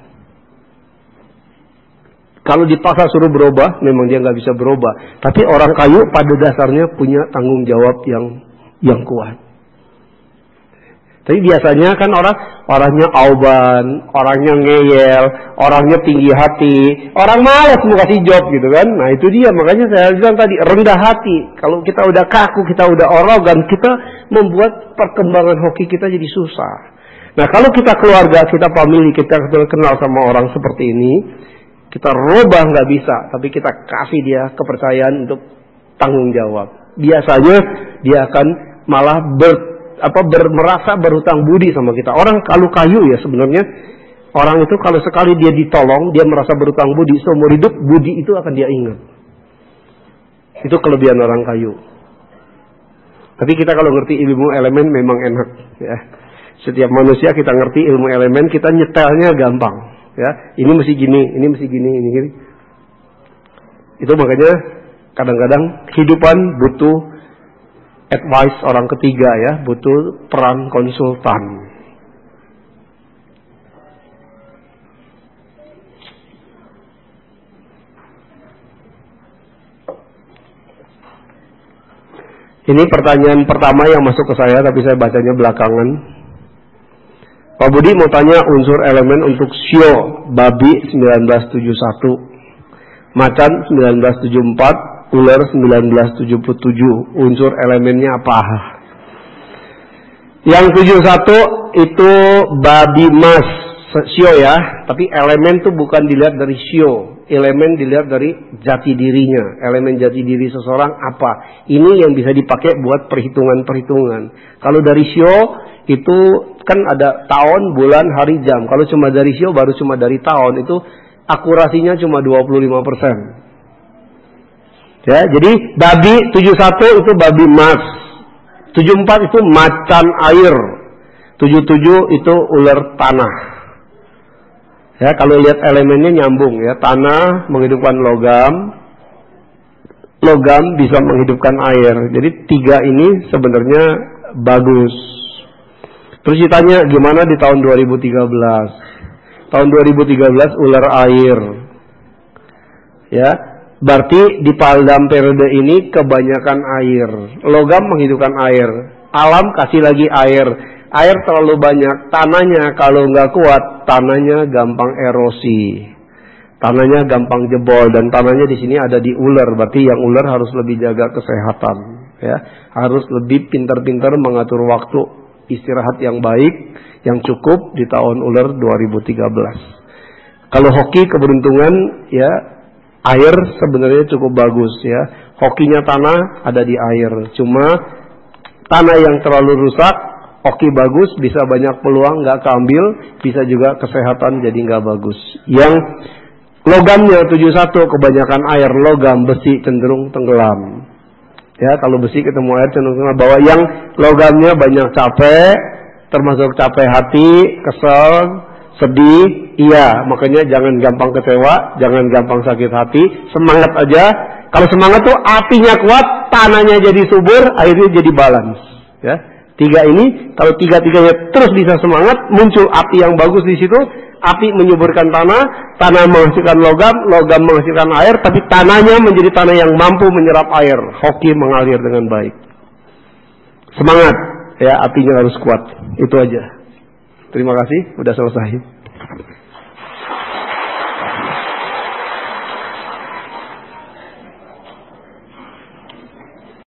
Kalau dipaksa suruh berubah, memang dia nggak bisa berubah. Tapi orang kayu pada dasarnya punya tanggung jawab yang yang kuat. Tapi biasanya kan orang orangnya auban, orangnya ngeyel, orangnya tinggi hati, orang malas mau kasih job gitu kan. Nah itu dia, makanya saya bilang tadi rendah hati. Kalau kita udah kaku, kita udah arogan, kita membuat perkembangan hoki kita jadi susah. Nah kalau kita keluarga, kita family, kita kenal sama orang seperti ini, kita rubah nggak bisa, tapi kita kasih dia kepercayaan untuk tanggung jawab. Biasanya dia akan malah ber apa ber, merasa berhutang budi sama kita. Orang kalau kayu ya sebenarnya orang itu kalau sekali dia ditolong, dia merasa berhutang budi seumur hidup, budi itu akan dia ingat. Itu kelebihan orang kayu. Tapi kita kalau ngerti ilmu elemen memang enak ya. Setiap manusia kita ngerti ilmu elemen, kita nyetelnya gampang ya. Ini mesti gini, ini mesti gini, ini gini. Itu makanya kadang-kadang kehidupan butuh advice orang ketiga ya, butuh peran konsultan. Ini pertanyaan pertama yang masuk ke saya, tapi saya bacanya belakangan. Pak Budi mau tanya unsur elemen untuk shio babi seribu sembilan ratus tujuh puluh satu, macan seribu sembilan ratus tujuh puluh empat, ular seribu sembilan ratus tujuh puluh tujuh, unsur elemennya apa? Yang tujuh puluh satu itu babi mas, shio ya, tapi elemen itu bukan dilihat dari shio, elemen dilihat dari jati dirinya. Elemen jati diri seseorang apa? Ini yang bisa dipakai buat perhitungan-perhitungan. Kalau dari shio itu kan ada tahun, bulan, hari, jam. Kalau cuma dari shio baru cuma dari tahun, itu akurasinya cuma dua puluh lima persen. Ya, jadi babi tujuh puluh satu itu babi mas, tujuh puluh empat itu macan air, tujuh puluh tujuh itu ular tanah. Ya, kalau lihat elemennya nyambung ya, tanah menghidupkan logam, logam bisa menghidupkan air. Jadi tiga ini sebenarnya bagus. Terus ditanya gimana di tahun dua ribu tiga belas? Tahun dua ribu tiga belas ular air. Ya, berarti di dalam periode ini kebanyakan air. Logam menghidupkan air. Alam kasih lagi air. Air terlalu banyak. Tanahnya kalau nggak kuat, tanahnya gampang erosi. Tanahnya gampang jebol. Dan tanahnya di sini ada di ular. Berarti yang ular harus lebih jaga kesehatan. Ya, harus lebih pintar-pintar mengatur waktu istirahat yang baik, yang cukup di tahun ular dua ribu tiga belas. Kalau hoki keberuntungan, ya, air sebenarnya cukup bagus ya. Hokinya tanah ada di air. Cuma tanah yang terlalu rusak, hoki bagus, bisa banyak peluang nggak keambil, bisa juga kesehatan jadi nggak bagus. Yang logamnya tujuh puluh satu kebanyakan air, logam, besi cenderung tenggelam. Ya, kalau besi ketemu air cenderung tenggelam. Bahwa yang logamnya banyak capek, termasuk capek hati, kesel, sedih, iya, makanya jangan gampang kecewa, jangan gampang sakit hati, semangat aja. Kalau semangat tuh apinya kuat, tanahnya jadi subur, airnya jadi balance. Ya, tiga ini, kalau tiga-tiganya terus bisa semangat, muncul api yang bagus di situ. Api menyuburkan tanah, tanah menghasilkan logam, logam menghasilkan air, tapi tanahnya menjadi tanah yang mampu menyerap air. Hoki mengalir dengan baik. Semangat, ya, apinya harus kuat. Itu aja. Terima kasih, udah selesai.